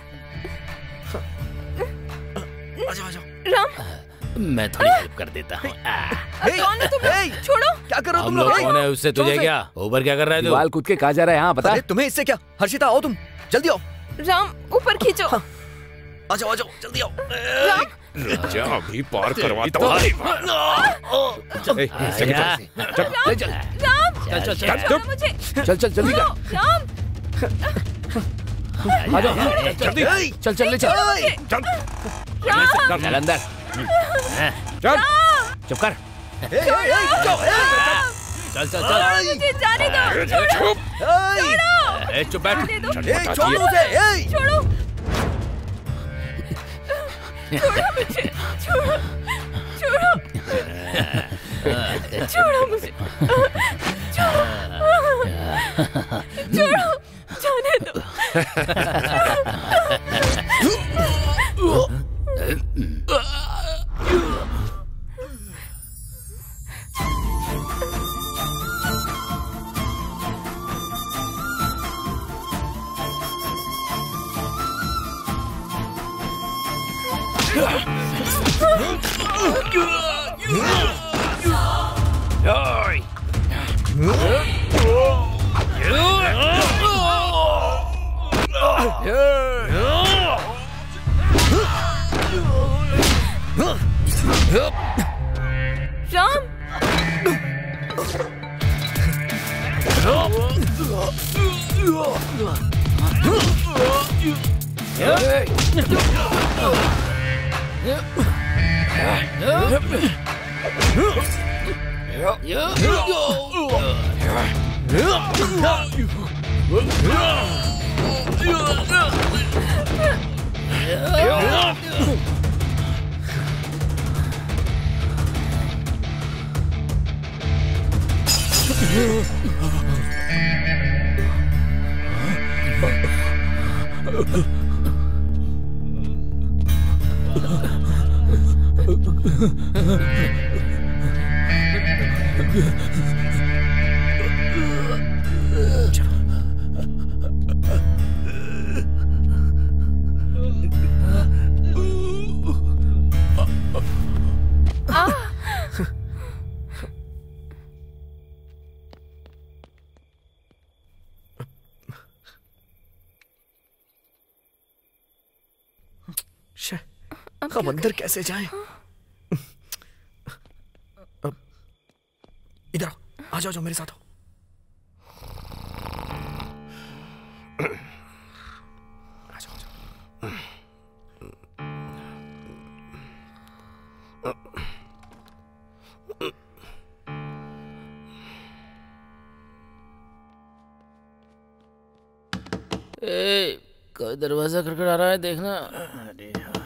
आ जाओ आ जाओ। राम मैं थोड़ी हेल्प कर देता हूँ। कौन है तुम? छोड़ो। क्या कर रहे हो तुम लोग? कौन है? उससे तुझे क्या? ऊपर क्या कर रहा है तू? बाल कूद के कहाँ जा रहा है? हाँ बता। तुम्हें इससे क्या? हर्षिता आओ तुम, जल्दी आओ। राम ऊपर खींचो। आ जाओ जल्दी आओ। जा अभी पार करवाता हूँ। चल चल जल्दी कर। राम आ जाओ जल्दी, चल चल ले चल अंदर। चल चुप कर। चल चल चल मुझे जाने दो। चुप चुप बैठ। छोड़ो मुझे। छोड़ो मुझे। छोड़ो छोड़ो छोड़ो मुझे। छोड़ो, जाने दो। हम अंदर कैसे जाएं? इधर आ जाओ, मेरे साथ आओ। कोई दरवाजा खटखटा रहा है, देखना। अरे यार,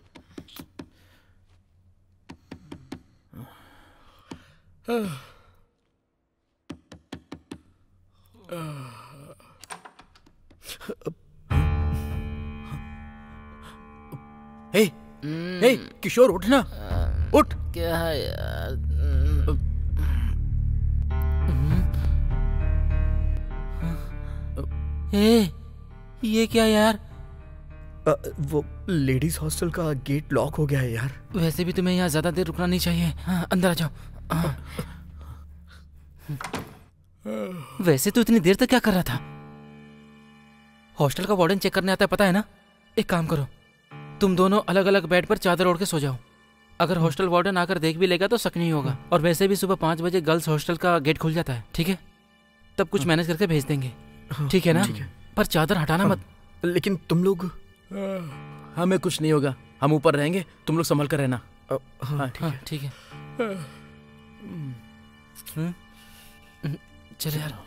हे किशोर उठना, उठ। क्या है यार? ये क्या यार? वो लेडीज हॉस्टल का गेट लॉक हो गया है यार। वैसे भी तुम्हें यहाँ ज्यादा देर रुकना नहीं चाहिए। अंदर आ जाओ। वैसे तो इतनी देर तक क्या कर रहा था? हॉस्टल का वार्डन चेक करने आता है, पता है ना? एक काम करो, तुम दोनों अलग अलग बेड पर चादर ओढ़ के सो जाओ। अगर हॉस्टल वार्डन आकर देख भी लेगा तो शक नहीं होगा। और वैसे भी सुबह 5 बजे गर्ल्स हॉस्टल का गेट खुल जाता है, ठीक है? तब कुछ मैनेज करके भेज देंगे, ठीक है ना? पर चादर हटाना मत। लेकिन तुम लोग? हमें कुछ नहीं होगा, हम ऊपर रहेंगे, तुम लोग संभल कर रहना। हाँ ठीक है। चलो यार।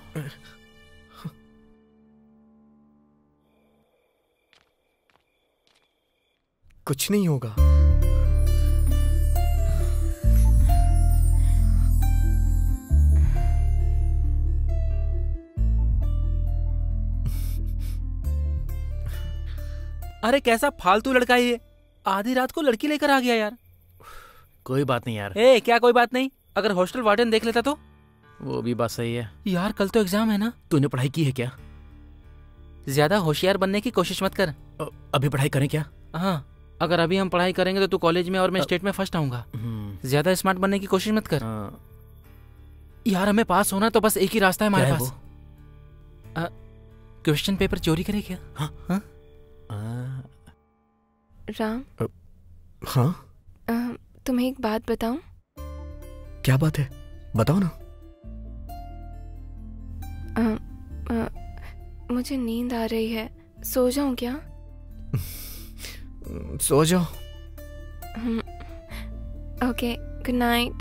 कुछ नहीं होगा। अरे कैसा फालतू लड़का है ये, आधी रात को लड़की लेकर आ गया यार। कोई बात नहीं यार। क्या कोई बात नहीं? अगर हॉस्टल वार्डन देख लेता तो? वो भी बात सही है यार, कल तो एग्जाम है ना। तूने पढ़ाई की है क्या? ज्यादा होशियार बनने की कोशिश मत कर। अभी पढ़ाई करें क्या? हाँ, अगर अभी हम पढ़ाई करेंगे तो तू कॉलेज में और मैं स्टेट में फर्स्ट आऊंगा। ज्यादा स्मार्ट बनने की कोशिश मत कर। यार हमें पास होना तो बस एक ही रास्ता है हमारे पास। क्वेश्चन पेपर चोरी करे क्या? हाँ? राम। हाँ? तुम्हें एक बात बताऊं? क्या बात है, बताओ ना। मुझे नींद आ रही है, सो जाऊं क्या? सो जाओ। Okay, good night.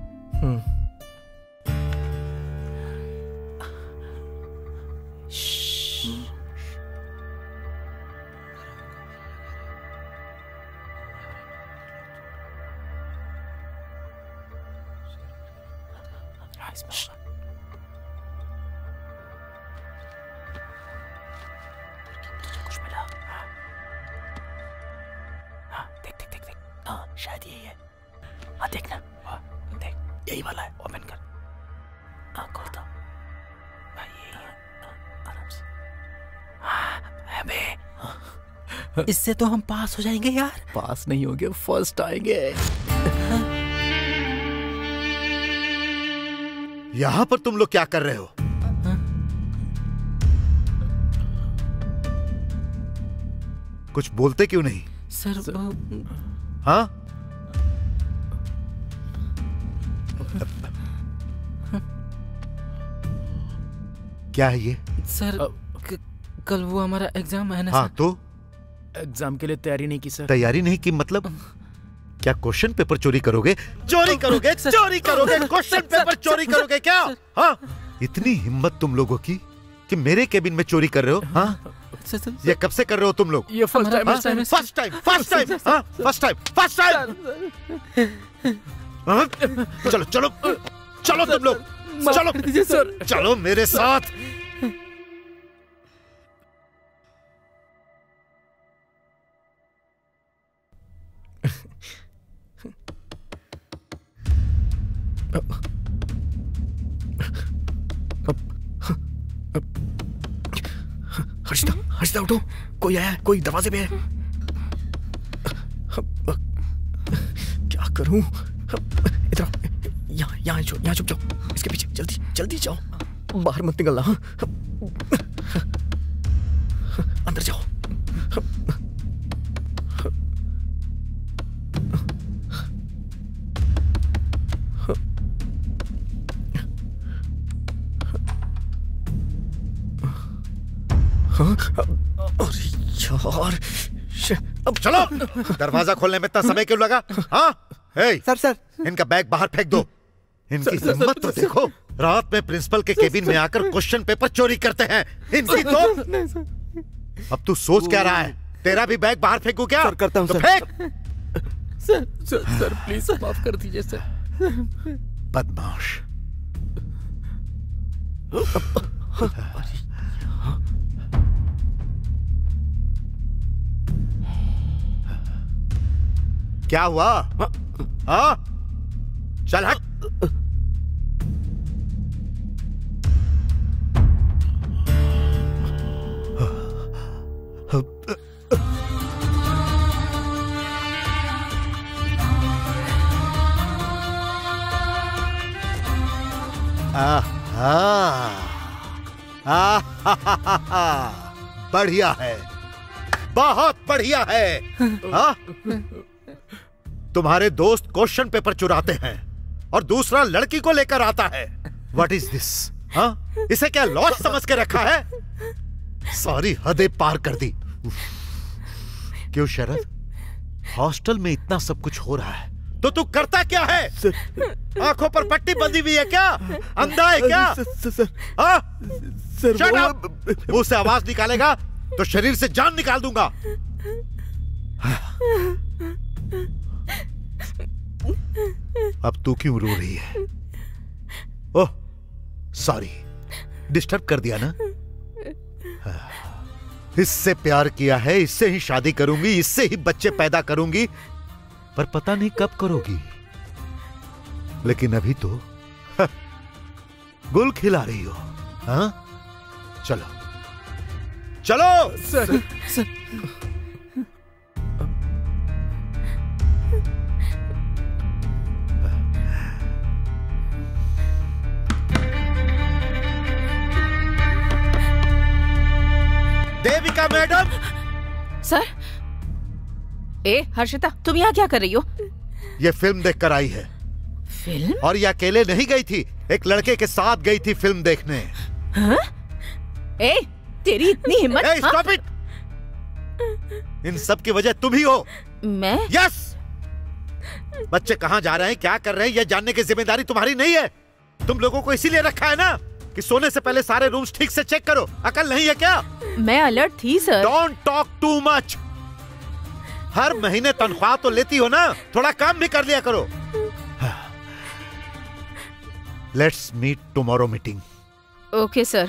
शायद यही है। हाँ देखना, देख यही वाला है। ओपन कर, खोल दो। यही है, आराम से। अबे इससे तो हम पास हो जाएंगे यार। पास नहीं होंगे, फर्स्ट आएंगे। यहां पर तुम लोग क्या कर रहे हो? कुछ बोलते क्यों नहीं? सर हाँ? क्या है ये? सर कल वो हमारा एग्जाम है ना। हाँ सर? तो एग्जाम के लिए तैयारी नहीं की सर। तैयारी नहीं की मतलब? क्या क्वेश्चन पेपर चोरी करोगे? चोरी करोगे? चोरी करोगे? क्वेश्चन पेपर चोरी करोगे क्या? हाँ? इतनी हिम्मत तुम लोगों की कि मेरे केबिन में चोरी कर रहे हो? हाँ? ये कब से कर रहे हो तुम लोग? ये first time. First time, first time, हाँ? First time, first time. चलो चलो चलो तुम लोग, चलो चलो मेरे साथ। हर्षिता उठो, कोई आया है, कोई दरवाजे पे है। क्या करूं? इधर यहाँ छुप जाओ, इसके पीछे जल्दी जल्दी जाओ, बाहर मत निकलना। हाँ? अंदर जाओ। अरे यार, अब चलो। दरवाजा खोलने में इतना समय क्यों लगा? हाँ? सर इनका बैग बाहर फेंक दो। इनकी हिम्मत तो देखो, रात में प्रिंसिपल के केबिन में आकर क्वेश्चन पेपर चोरी करते हैं। इनकी तो अब तू सोच क्या रहा है? तेरा भी बैग बाहर फेंकू क्या? सर करता हूँ तो सर। फेंक। सर प्लीज माफ कर दीजिए सर। बदमाश। क्या हुआ? हाँ? चल हट। बढ़िया है, बहुत बढ़िया है। हाँ? तुम्हारे दोस्त क्वेश्चन पेपर चुराते हैं और दूसरा लड़की को लेकर आता है। What is this? हाँ? इसे क्या लॉस समझ के रखा है? सारी हदें पार कर दी। क्यों शरद, हॉस्टल में इतना सब कुछ हो रहा है तो तू करता क्या है? आंखों पर पट्टी बंधी हुई है क्या? अंधा है क्या? सर मुंह से आवाज निकालेगा तो शरीर से जान निकाल दूंगा। अब तू क्यों रो रही है? ओह सॉरी, डिस्टर्ब कर दिया ना? इससे प्यार किया है, इससे ही शादी करूंगी, इससे ही बच्चे पैदा करूंगी, पर पता नहीं कब करोगी। लेकिन अभी तो गुल खिला रही हो। हाँ? चलो चलो। Sir Devika madam. सर। ए हर्षिता, तुम यहाँ क्या कर रही हो? ये फिल्म देखकर आई है। फिल्म? और ये अकेले नहीं गई थी, एक लड़के के साथ गई थी फिल्म देखने। हाँ? ए, तेरी इतनी हिम्मत? Stop it. इन सब की वजह तुम ही हो। मैं? यस। बच्चे कहाँ जा रहे हैं, क्या कर रहे हैं, यह जानने की जिम्मेदारी तुम्हारी नहीं है। तुम लोगों को इसीलिए रखा है ना कि सोने से पहले सारे रूम्स ठीक से चेक करो। अकल नहीं है क्या? मैं अलर्ट थी sir. Don't talk too much. हर महीने तनख्वाह तो लेती हो ना, थोड़ा काम भी कर लिया करो। Let's meet tomorrow meeting. Okay sir.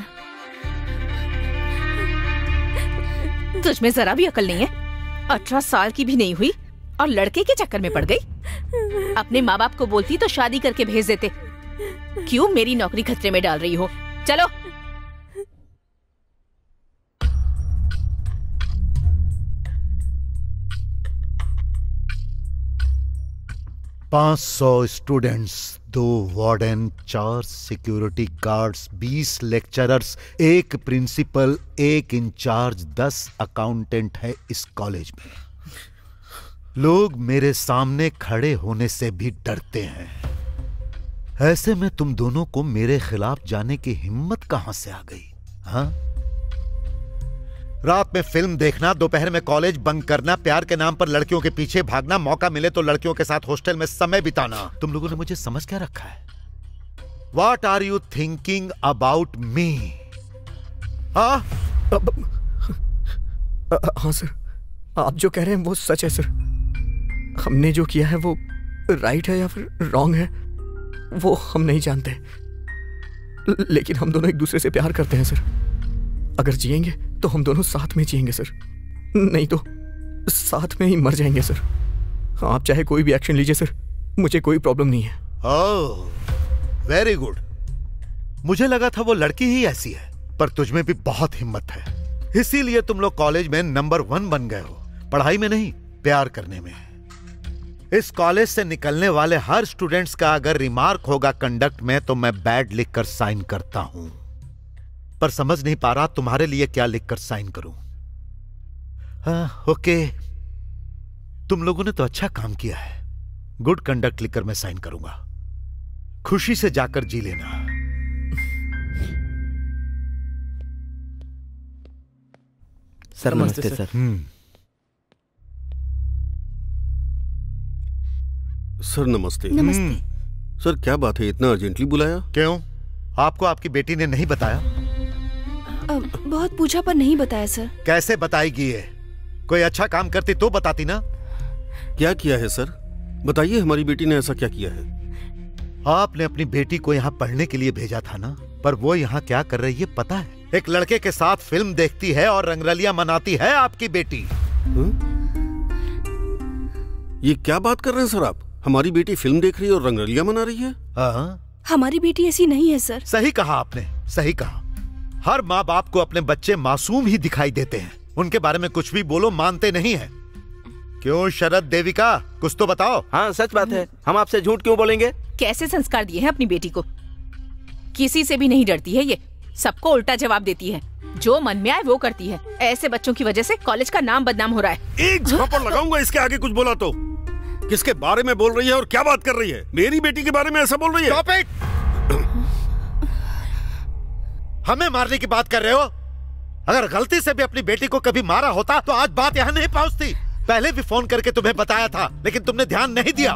तुझमें जरा भी अकल नहीं है। 18 साल की भी नहीं हुई और लड़के के चक्कर में पड़ गई। अपने माँ बाप को बोलती तो शादी करके भेज देते। क्यों मेरी नौकरी खतरे में डाल रही हो? चलो। पांच 500 students, 2 warden, 4 security guards, 20 lecturers, 1 principal, 1 incharge, 10 accountant है इस कॉलेज में। लोग मेरे सामने खड़े होने से भी डरते हैं। ऐसे में तुम दोनों को मेरे खिलाफ जाने की हिम्मत कहां से आ गई? हाँ? रात में फिल्म देखना, दोपहर में कॉलेज बंक करना, प्यार के नाम पर लड़कियों के पीछे भागना, मौका मिले तो लड़कियों के साथ हॉस्टल में समय बिताना। तुम लोगों ने मुझे समझ क्या रखा है? What are you thinking about me? हाँ? हाँ सर, आप जो कह रहे हैं वो सच है सर। हमने जो किया है वो राइट है या फिर रॉन्ग है वो हम नहीं जानते, लेकिन हम दोनों एक दूसरे से प्यार करते हैं सर। अगर जिएंगे तो हम दोनों साथ में जिएंगे सर, नहीं तो साथ में ही मर जाएंगे सर। आप चाहे कोई भी एक्शन लीजिए सर, मुझे कोई प्रॉब्लम नहीं है। Oh, very good. मुझे लगा था वो लड़की ही ऐसी है, पर तुझमें भी बहुत हिम्मत है। इसीलिए तुम लोग कॉलेज में नंबर 1 बन गए हो, पढ़ाई में नहीं, प्यार करने में। इस कॉलेज से निकलने वाले हर स्टूडेंट्स का अगर रिमार्क होगा कंडक्ट में तो मैं बैड लिखकर साइन करता हूं, पर समझ नहीं पा रहा तुम्हारे लिए क्या लिखकर साइन करूं। हाँ, ओके, तुम लोगों ने तो अच्छा काम किया है। गुड कंडक्ट लिखकर मैं साइन करूंगा। खुशी से जाकर जी लेना। सर नमस्ते सर। सर नमस्ते। नमस्ते। सर क्या बात है, इतना अर्जेंटली बुलाया? क्यों, आपको आपकी बेटी ने नहीं बताया? बहुत पूछा पर नहीं बताया सर। कैसे बताएगी ये? कोई अच्छा काम करती तो बताती ना। क्या किया है सर? बताइए, हमारी बेटी ने ऐसा क्या किया है? आपने अपनी बेटी को यहाँ पढ़ने के लिए भेजा था ना, पर वो यहाँ क्या कर रही है पता है? एक लड़के के साथ फिल्म देखती है और रंगरलियां मनाती है आपकी बेटी। ये क्या बात कर रहे हैं सर आप? हमारी बेटी फिल्म देख रही है और रंगरलियां मना रही है? हमारी बेटी ऐसी नहीं है सर। सही कहा आपने, सही कहा। हर माँ बाप को अपने बच्चे मासूम ही दिखाई देते हैं। उनके बारे में कुछ भी बोलो मानते नहीं है। क्यों शरद देविका, कुछ तो बताओ। हाँ सच बात है, हम आपसे झूठ क्यों बोलेंगे? कैसे संस्कार दिए हैं अपनी बेटी को? किसी से भी नहीं डरती है ये, सबको उल्टा जवाब देती है, जो मन में आए वो करती है। ऐसे बच्चों की वजह से कॉलेज का नाम बदनाम हो रहा है। एक झापड़ लगाऊंगा इसके आगे कुछ बोला तो। किसके बारे में बोल रही है और क्या बात कर रही है? मेरी बेटी के बारे में ऐसा बोल रही है? Stop it! हमें मारने की बात कर रहे हो? अगर गलती से भी अपनी बेटी को कभी मारा होता तो आज बात यहाँ नहीं पहुँचती। पहले भी फोन करके तुम्हें बताया था, लेकिन तुमने ध्यान नहीं दिया।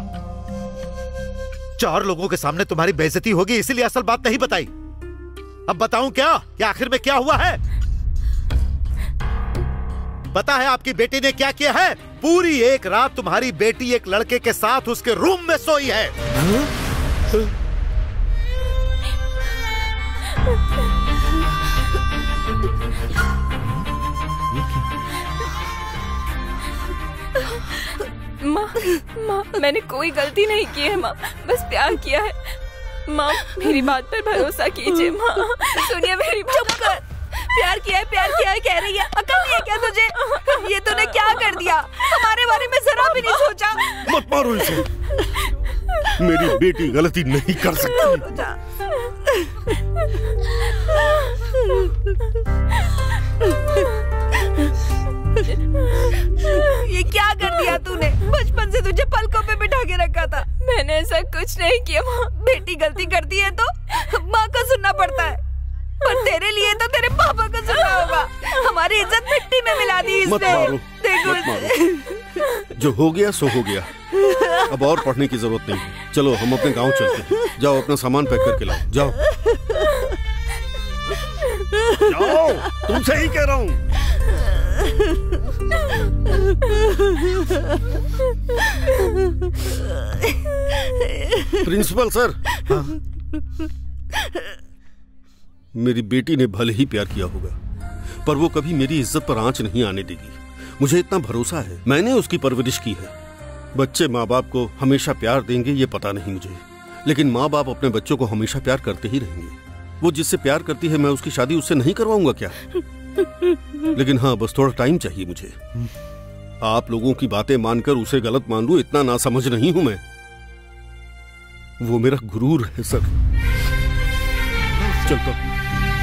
4 लोगों के सामने तुम्हारी बेइज्जती होगी, इसीलिए असल बात नहीं बताई। अब बताऊं क्या कि आखिर में क्या हुआ है? पता है आपकी बेटी ने क्या किया है? पूरी एक रात तुम्हारी बेटी एक लड़के के साथ उसके रूम में सोई है। माँ, मैंने कोई गलती नहीं की है माँ, बस प्यार किया है। माँ, मेरी बात पर भरोसा कीजिए माँ, सुनिए मेरी बात। चुप कर। प्यार किया है कह रही है। अकल नहीं है क्या तुझे? ये तूने क्या कर दिया? हमारे बारे में जरा भी नहीं सोचा। मत मारो इसे। मेरी बेटी गलती नहीं कर सकती। ये क्या कर दिया तूने? बचपन से तुझे पलकों पे बिठा के रखा था। मैंने ऐसा कुछ नहीं किया माँ। बेटी गलती करती है तो माँ का सुनना पड़ता है, पर तेरे लिए तो तेरे पापा को सुनना होगा। हमारी इज्जत मिट्टी में मिला दी इसने। मत मारो, देखो मत मारो। जो हो गया सो हो गया, अब और पढ़ने की जरूरत नहीं। चलो हम अपने गांव चलते हैं। जाओ अपना सामान पैक करके लाओ। जाओ जाओ, तुमसे ही कह रहा हूँ। Principal sir. मेरी बेटी ने भले ही प्यार किया होगा, पर वो कभी मेरी इज्जत पर आंच नहीं आने देगी। मुझे इतना भरोसा है, मैंने उसकी परवरिश की है। बच्चे माँ बाप को हमेशा प्यार देंगे ये पता नहीं मुझे, लेकिन माँ बाप अपने बच्चों को हमेशा प्यार करते ही रहेंगे। वो जिससे प्यार करती है, मैं उसकी शादी उससे नहीं करवाऊंगा क्या? लेकिन हाँ, बस थोड़ा टाइम चाहिए मुझे। आप लोगों की बातें मानकर उसे गलत मान लूं, इतना नासमझ नहीं हूं मैं। वो मेरा गुरूर है सर। चलता हूं।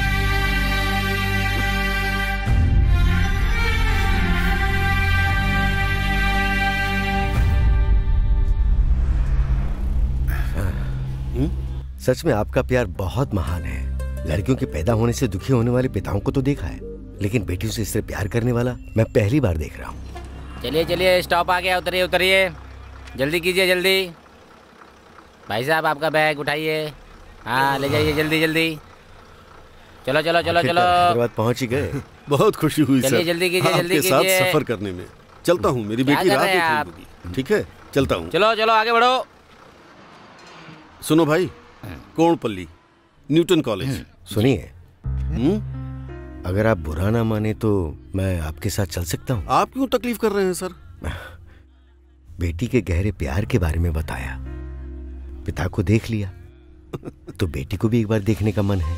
सच में आपका प्यार बहुत महान है। लड़कियों के पैदा होने से दुखी होने वाले पिताओं को तो देखा है, लेकिन बेटियों से इससे प्यार करने वाला मैं पहली बार देख रहा हूँ। चलिए चलिए, स्टॉप आ गया, उतरिए उतरिए, जल्दी कीजिए जल्दी। भाई साहब आपका बैग उठाइए, हाँ ले जाइए जल्दी जल्दी। चलो चलो चलो चलो, हैदराबाद पहुँच ही गए। बहुत खुशी हुई सर, जल्दी कीजिए जल्दी आपके साथ कीजिए। सफर करने में। चलता हूँ, मेरी बेटी रात में खेलेगी। ठीक है, चलता हूँ। चलो चलो आगे बढ़ो। सुनो भाई, कोणपल्ली न्यूटन कॉलेज। सुनिए, अगर आप बुरा ना माने तो मैं आपके साथ चल सकता हूँ। आप क्यों तकलीफ कर रहे हैं सर? बेटी के गहरे प्यार के बारे में बताया, पिता को देख लिया, तो बेटी को भी एक बार देखने का मन है।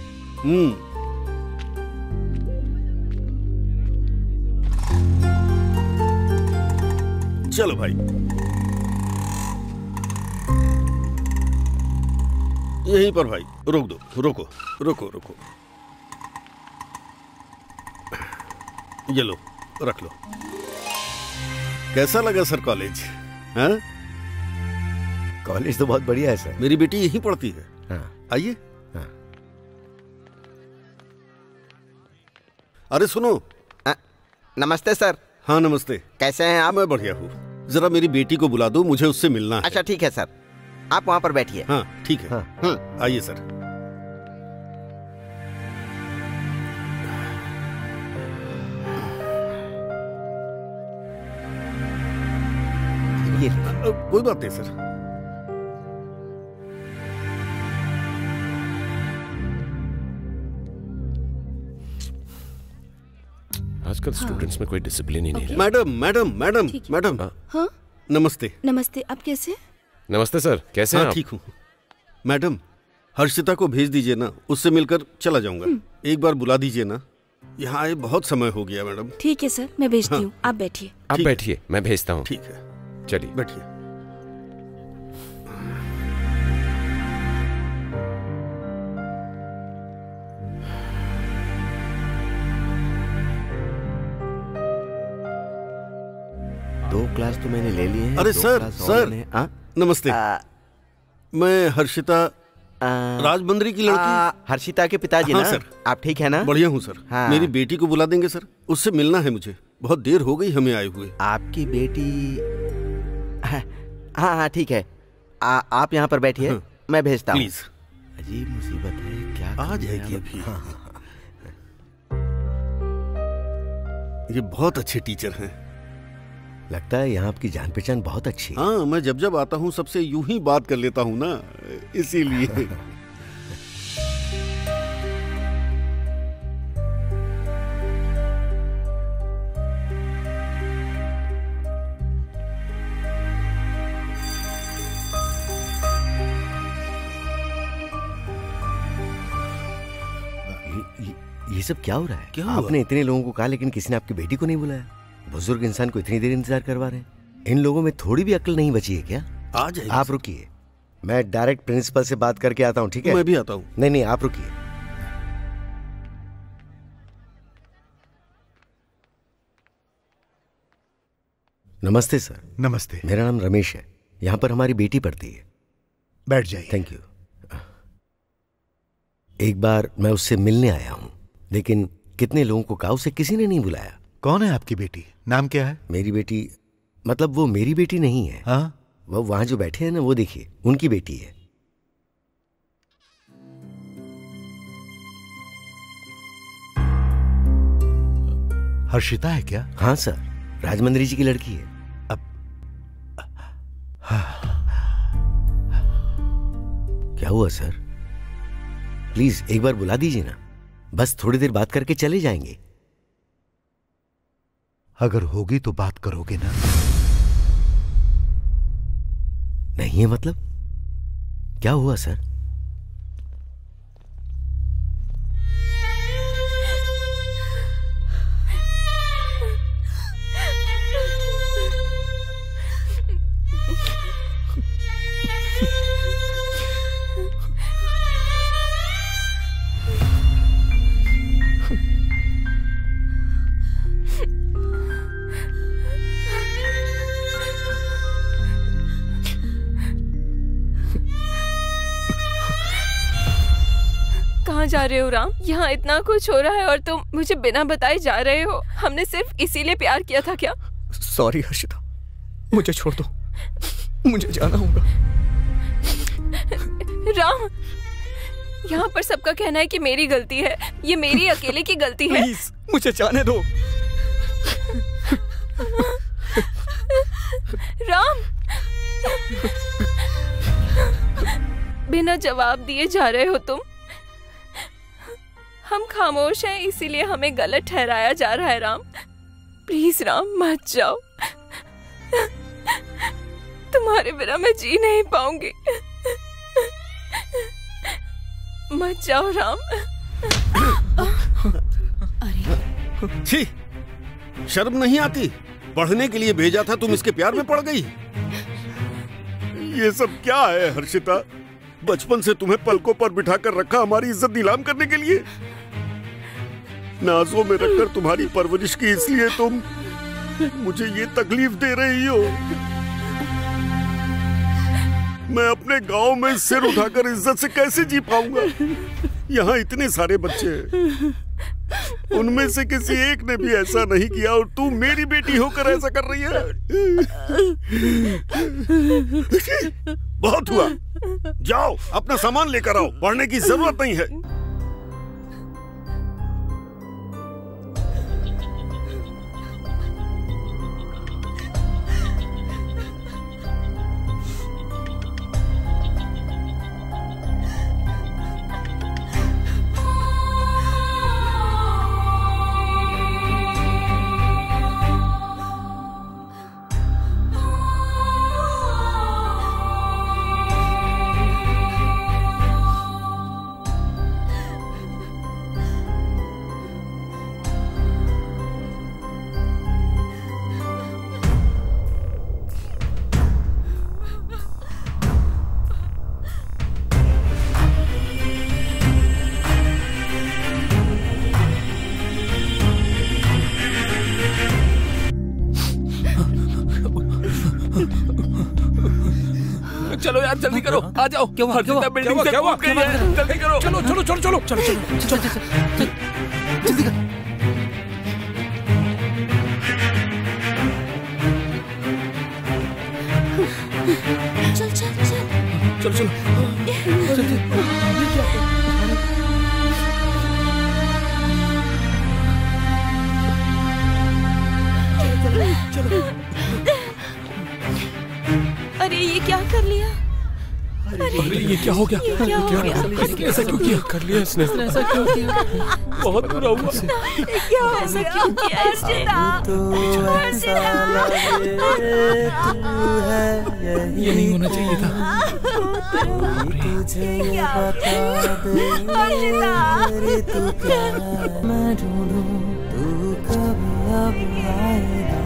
चलो भाई, यहीं पर भाई, रोक दो, रोको रोको रोको। ये लो, रख लो। कैसा लगा सर कॉलेज? हाँ? कॉलेज तो बहुत बढ़िया है सर। मेरी बेटी यहीं पढ़ती है। हाँ। आइए। हाँ। अरे सुनो। नमस्ते सर। हाँ नमस्ते। कैसे हैं आप? मैं बढ़िया हूँ। जरा मेरी बेटी को बुला दो, मुझे उससे मिलना है। अच्छा ठीक है सर, आप वहाँ पर बैठिए। हाँ ठीक है। आइए सर। ये कोई बात नहीं सर। आजकल स्टूडेंट्स में कोई डिसिप्लिन ही नहीं रहा। Madam madam madam madam. हाँ नमस्ते। नमस्ते, आप कैसे? नमस्ते सर, कैसे हैं आप? ठीक हूँ मैडम। हर्षिता को भेज दीजिए ना, उससे मिलकर चला जाऊंगा। एक बार बुला दीजिए ना, यहाँ आए बहुत समय हो गया मैडम। ठीक है सर, मैं भेजती हूँ। आप बैठिए। आप बैठिए, मैं भेजता हूँ। ठीक है, चलिए बैठिए। दो क्लास तो मैंने ले लिए हैं। अरे सर नमस्ते। मैं हर्षिता राजबंदरी की लड़की। हर्षिता के पिताजी हाँ, ना? सर। आप ठीक है ना? बढ़िया हूँ सर। हाँ। मेरी बेटी को बुला देंगे सर, उससे मिलना है मुझे। बहुत देर हो गई हमें आए हुए। आपकी बेटी? हाँ हाँ ठीक है, आप यहाँ पर बैठिए। हाँ। मैं भेजता हूँ। प्लीज। अजीब मुसीबत है, क्या आ जाएगी अभी। ये बहुत अच्छे टीचर हैं। लगता है यहाँ आपकी जान पहचान बहुत अच्छी है। हाँ, मैं जब जब आता हूँ सबसे यूं ही बात कर लेता हूँ ना, इसीलिए। ये सब क्या हो रहा है? क्या आपने इतने लोगों को कहा लेकिन किसी ने आपकी बेटी को नहीं बुलाया। बुजुर्ग इंसान को इतनी देर इंतजार करवा रहे हैं। इन लोगों में थोड़ी भी अक्ल नहीं बची है क्या? आ जाइए। आप रुकिए, मैं डायरेक्ट प्रिंसिपल से बात करके आता हूँ, ठीक है? मैं भी आता हूँ। नहीं नहीं, आप रुकिए। नमस्ते सर। नमस्ते। मेरा नाम रमेश है, यहाँ पर हमारी बेटी पढ़ती है। बैठ जाइए। Thank you. एक बार मैं उससे मिलने आया हूँ, लेकिन कितने लोगों को कहा, उसे किसी ने नहीं बुलाया। कौन है आपकी बेटी? नाम क्या है? मेरी बेटी, मतलब वो मेरी बेटी नहीं है। हाँ? वो वहां जो बैठे हैं ना, वो देखिए, उनकी बेटी है। हर्षिता है क्या? हाँ सर, राजमंद्री जी की लड़की है। क्या हुआ सर? प्लीज एक बार बुला दीजिए ना, बस थोड़ी देर बात करके चले जाएंगे। अगर होगी तो बात करोगे ना? नहीं है मतलब? क्या हुआ सर? कहाँ जा रहे हो राम? यहाँ इतना कुछ हो रहा है और तुम मुझे बिना बताए जा रहे हो। हमने सिर्फ इसीलिए प्यार किया था क्या? सॉरी हर्षिता, मुझे छोड़ दो, मुझे जाना होगा। राम, यहाँ पर सबका कहना है कि मेरी गलती है, ये मेरी अकेले की गलती है। प्लीज मुझे जाने दो। राम, बिना जवाब दिए जा रहे हो तुम। हम खामोश हैं, इसीलिए हमें गलत ठहराया जा रहा है। राम प्लीज, राम मत जाओ, तुम्हारे बिना मैं जी नहीं पाऊंगी। मत जाओ राम। छी, शर्म नहीं आती? पढ़ने के लिए भेजा था, तुम इसके प्यार में पड़ गई। ये सब क्या है हर्षिता? बचपन से तुम्हें पलकों पर बिठाकर रखा हमारी इज्जत नीलाम करने के लिए। नाजों में रखकर तुम्हारी परवरिश की, इसलिए तुम मुझे ये तकलीफ दे रही हो। मैं अपने गांव में सिर उठाकर इज्जत से कैसे जी पाऊंगा? यहाँ इतने सारे बच्चे हैं, उनमें से किसी एक ने भी ऐसा नहीं किया और तू मेरी बेटी होकर ऐसा कर रही है। बहुत हुआ, जाओ अपना सामान लेकर आओ, पढ़ने की जरूरत नहीं है। चलो यार जल्दी करो, आ जाओ। हर्षिता बिल्डिंग से कूद गई है, जल्दी करो। चलो चलो चलो चलो चलो चलो जल्दी कर। चल चल चल चलो चलो। अरे ये क्या कर लिया? अरे ये क्या हो गया? क्या हो गया? इसने ऐसा क्यों किया? कर लिया इसने ऐसा क्यों किया? बहुत बुरा हुआ। क्या ऐसा क्यों किया इसने? ये नहीं होना चाहिए था। मैं ढूंढूं तू कभी अब आएगा।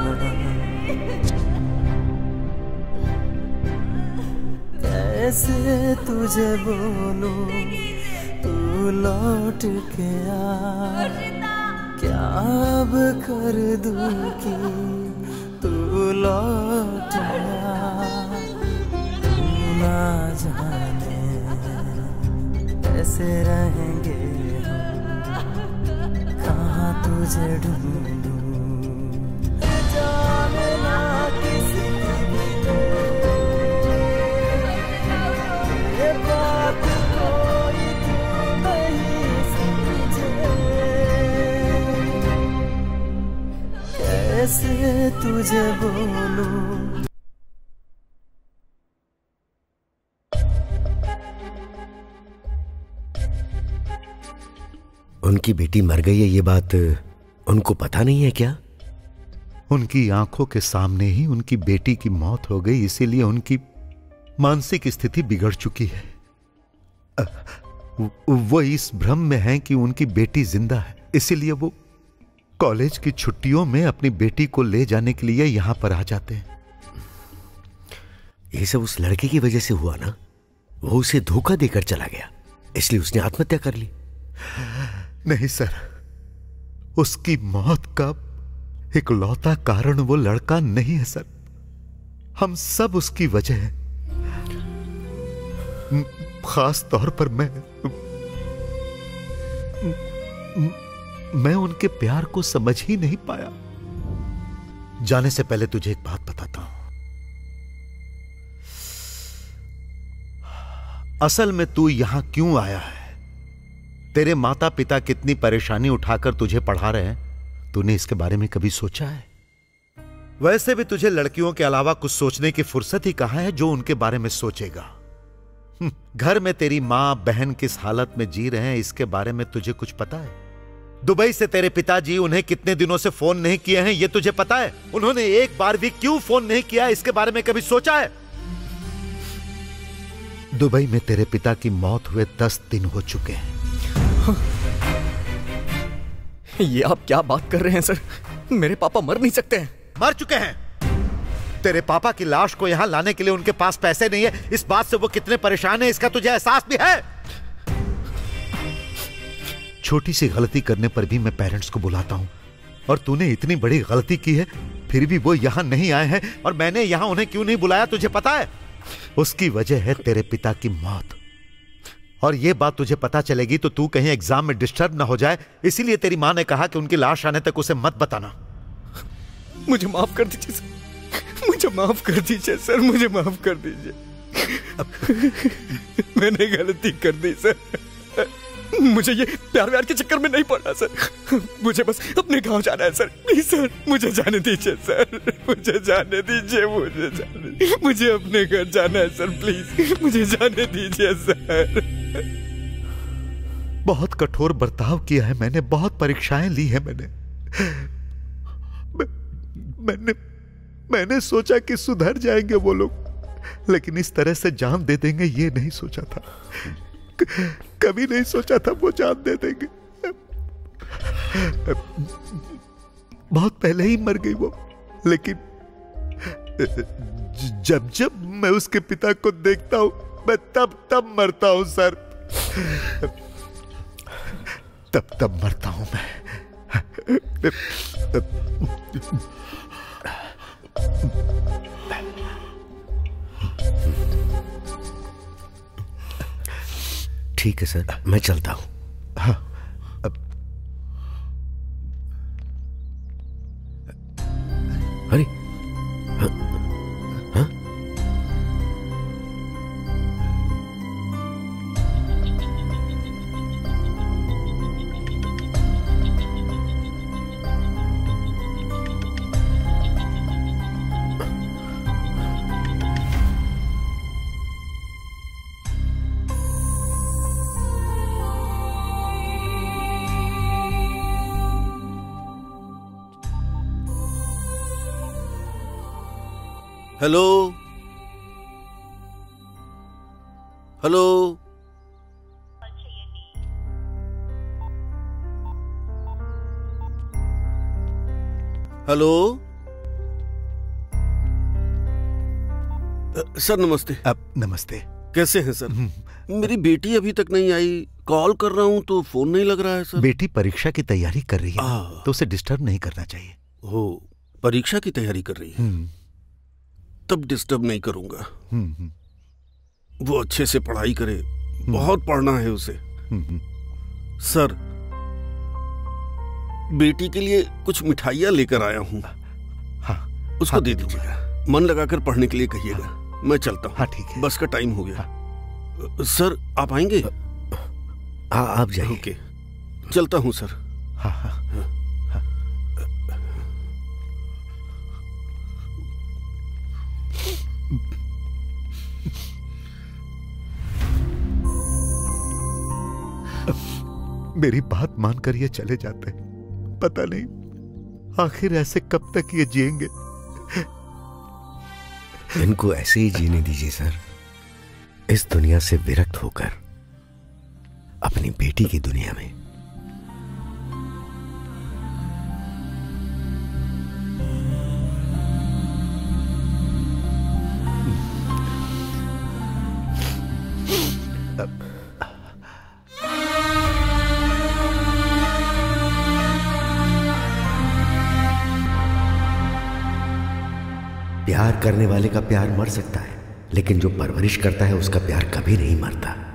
कैसे तुझे बोलूं तू लौट के आ, क्या अब कर दूं कि तू लौट आ, तू ना जाने कैसे रहेंगे हम, कहाँ तुझे ढूंढूं जाने ना किसी की ये बात कोई क्यों नहीं समझे, कैसे तुझे बोलूं। उनकी बेटी मर गई है, ये बात उनको पता नहीं है क्या? उनकी आंखों के सामने ही उनकी बेटी की मौत हो गई, इसीलिए उनकी मानसिक स्थिति बिगड़ चुकी है। वो इस भ्रम में है कि उनकी बेटी जिंदा है, इसीलिए वो कॉलेज की छुट्टियों में अपनी बेटी को ले जाने के लिए यहां पर आ जाते हैं। ये सब उस लड़के की वजह से हुआ ना, वो उसे धोखा देकर चला गया, इसलिए उसने आत्महत्या कर ली। नहीं सर, उसकी मौत का इकलौता कारण वो लड़का नहीं है सर, हम सब उसकी वजह है। खास तौर पर मैं उनके प्यार को समझ ही नहीं पाया। जाने से पहले तुझे एक बात बताता हूं, असल में तू यहां क्यों आया है, तेरे माता पिता कितनी परेशानी उठाकर तुझे पढ़ा रहे हैं, तूने इसके बारे में कभी सोचा है? वैसे भी तुझे लड़कियों के अलावा कुछ सोचने की फुर्सत ही कहां है जो उनके बारे में सोचेगा। घर में तेरी मां बहन किस हालत में जी रहे हैं, इसके बारे में तुझे कुछ पता है? दुबई से तेरे पिताजी उन्हें कितने दिनों से फोन नहीं किए हैं, यह तुझे पता है? उन्होंने एक बार भी क्यों फोन नहीं किया, इसके बारे में कभी सोचा है? दुबई में तेरे पिता की मौत हुए 10 दिन हो चुके हैं। ये आप क्या बात कर रहे हैं सर? मेरे पापा मर नहीं सकते हैं। मर चुके हैं। तेरे पापा की लाश को यहां लाने के लिए उनके पास पैसे नहीं है, इस बात से वो कितने परेशान हैं इसका तुझे एहसास भी है? छोटी सी गलती करने पर भी मैं पेरेंट्स को बुलाता हूं, और तूने इतनी बड़ी गलती की है फिर भी वो यहां नहीं आए हैं, और मैंने यहां उन्हें क्यों नहीं बुलाया तुझे पता है? उसकी वजह है तेरे पिता की मौत, और ये बात तुझे पता चलेगी तो तू कहीं एग्जाम में डिस्टर्ब ना हो जाए, इसीलिए तेरी मां ने कहा कि उनकी लाश आने तक उसे मत बताना। मुझे माफ कर दीजिए सर, मुझे माफ कर दीजिए सर, मुझे माफ कर दीजिए। मैंने गलती कर दी सर, मुझे ये प्यार व्यार के चक्कर में नहीं पड़ना सर, मुझे बस अपने गांव जाना है सर, प्लीज सर मुझे जाने दीजिए सर, मुझे जाने दीजिए, मुझे अपने घर जाना है सर, प्लीज मुझे जाने दीजिए सर। बहुत कठोर बर्ताव किया है मैंने, बहुत परीक्षाएं ली है मैंने सोचा कि सुधर जाएंगे वो लोग, लेकिन इस तरह से जान दे देंगे ये नहीं सोचा था, कभी नहीं सोचा था वो जान दे देंगे। बहुत पहले ही मर गई वो, लेकिन जब जब मैं उसके पिता को देखता हूं मैं तब मरता हूं सर, तब मरता हूं मैं। ठीक है सर, मैं चलता हूँ। हाँ। अरे हाँ, हाँ? हेलो हेलो, हेलो सर नमस्ते। नमस्ते। कैसे हैं सर? मेरी बेटी अभी तक नहीं आई, कॉल कर रहा हूं तो फोन नहीं लग रहा है सर। बेटी परीक्षा की तैयारी कर रही है तो उसे डिस्टर्ब नहीं करना चाहिए। हो, परीक्षा की तैयारी कर रही है, तब डिस्टर्ब नहीं करूंगा। वो अच्छे से पढ़ाई करे, बहुत पढ़ना है उसे। सर, बेटी के लिए कुछ मिठाइयाँ लेकर आया हूँ। हाँ, उसको दे दीजिएगा। मन लगाकर पढ़ने के लिए कहिएगा। मैं चलता हूँ। हाँ ठीक है। बस का टाइम हो गया। सर आप आएंगे? हाँ आप जाइए। ओके, चलता हूँ सर। हाँ हाँ। मेरी बात मानकर ये चले जाते हैं। पता नहीं आखिर ऐसे कब तक ये जिएंगे। इनको ऐसे ही जीने दीजिए सर। इस दुनिया से विरक्त होकर अपनी बेटी की दुनिया में। प्यार करने वाले का प्यार मर सकता है, लेकिन जो परवरिश करता है उसका प्यार कभी नहीं मरता।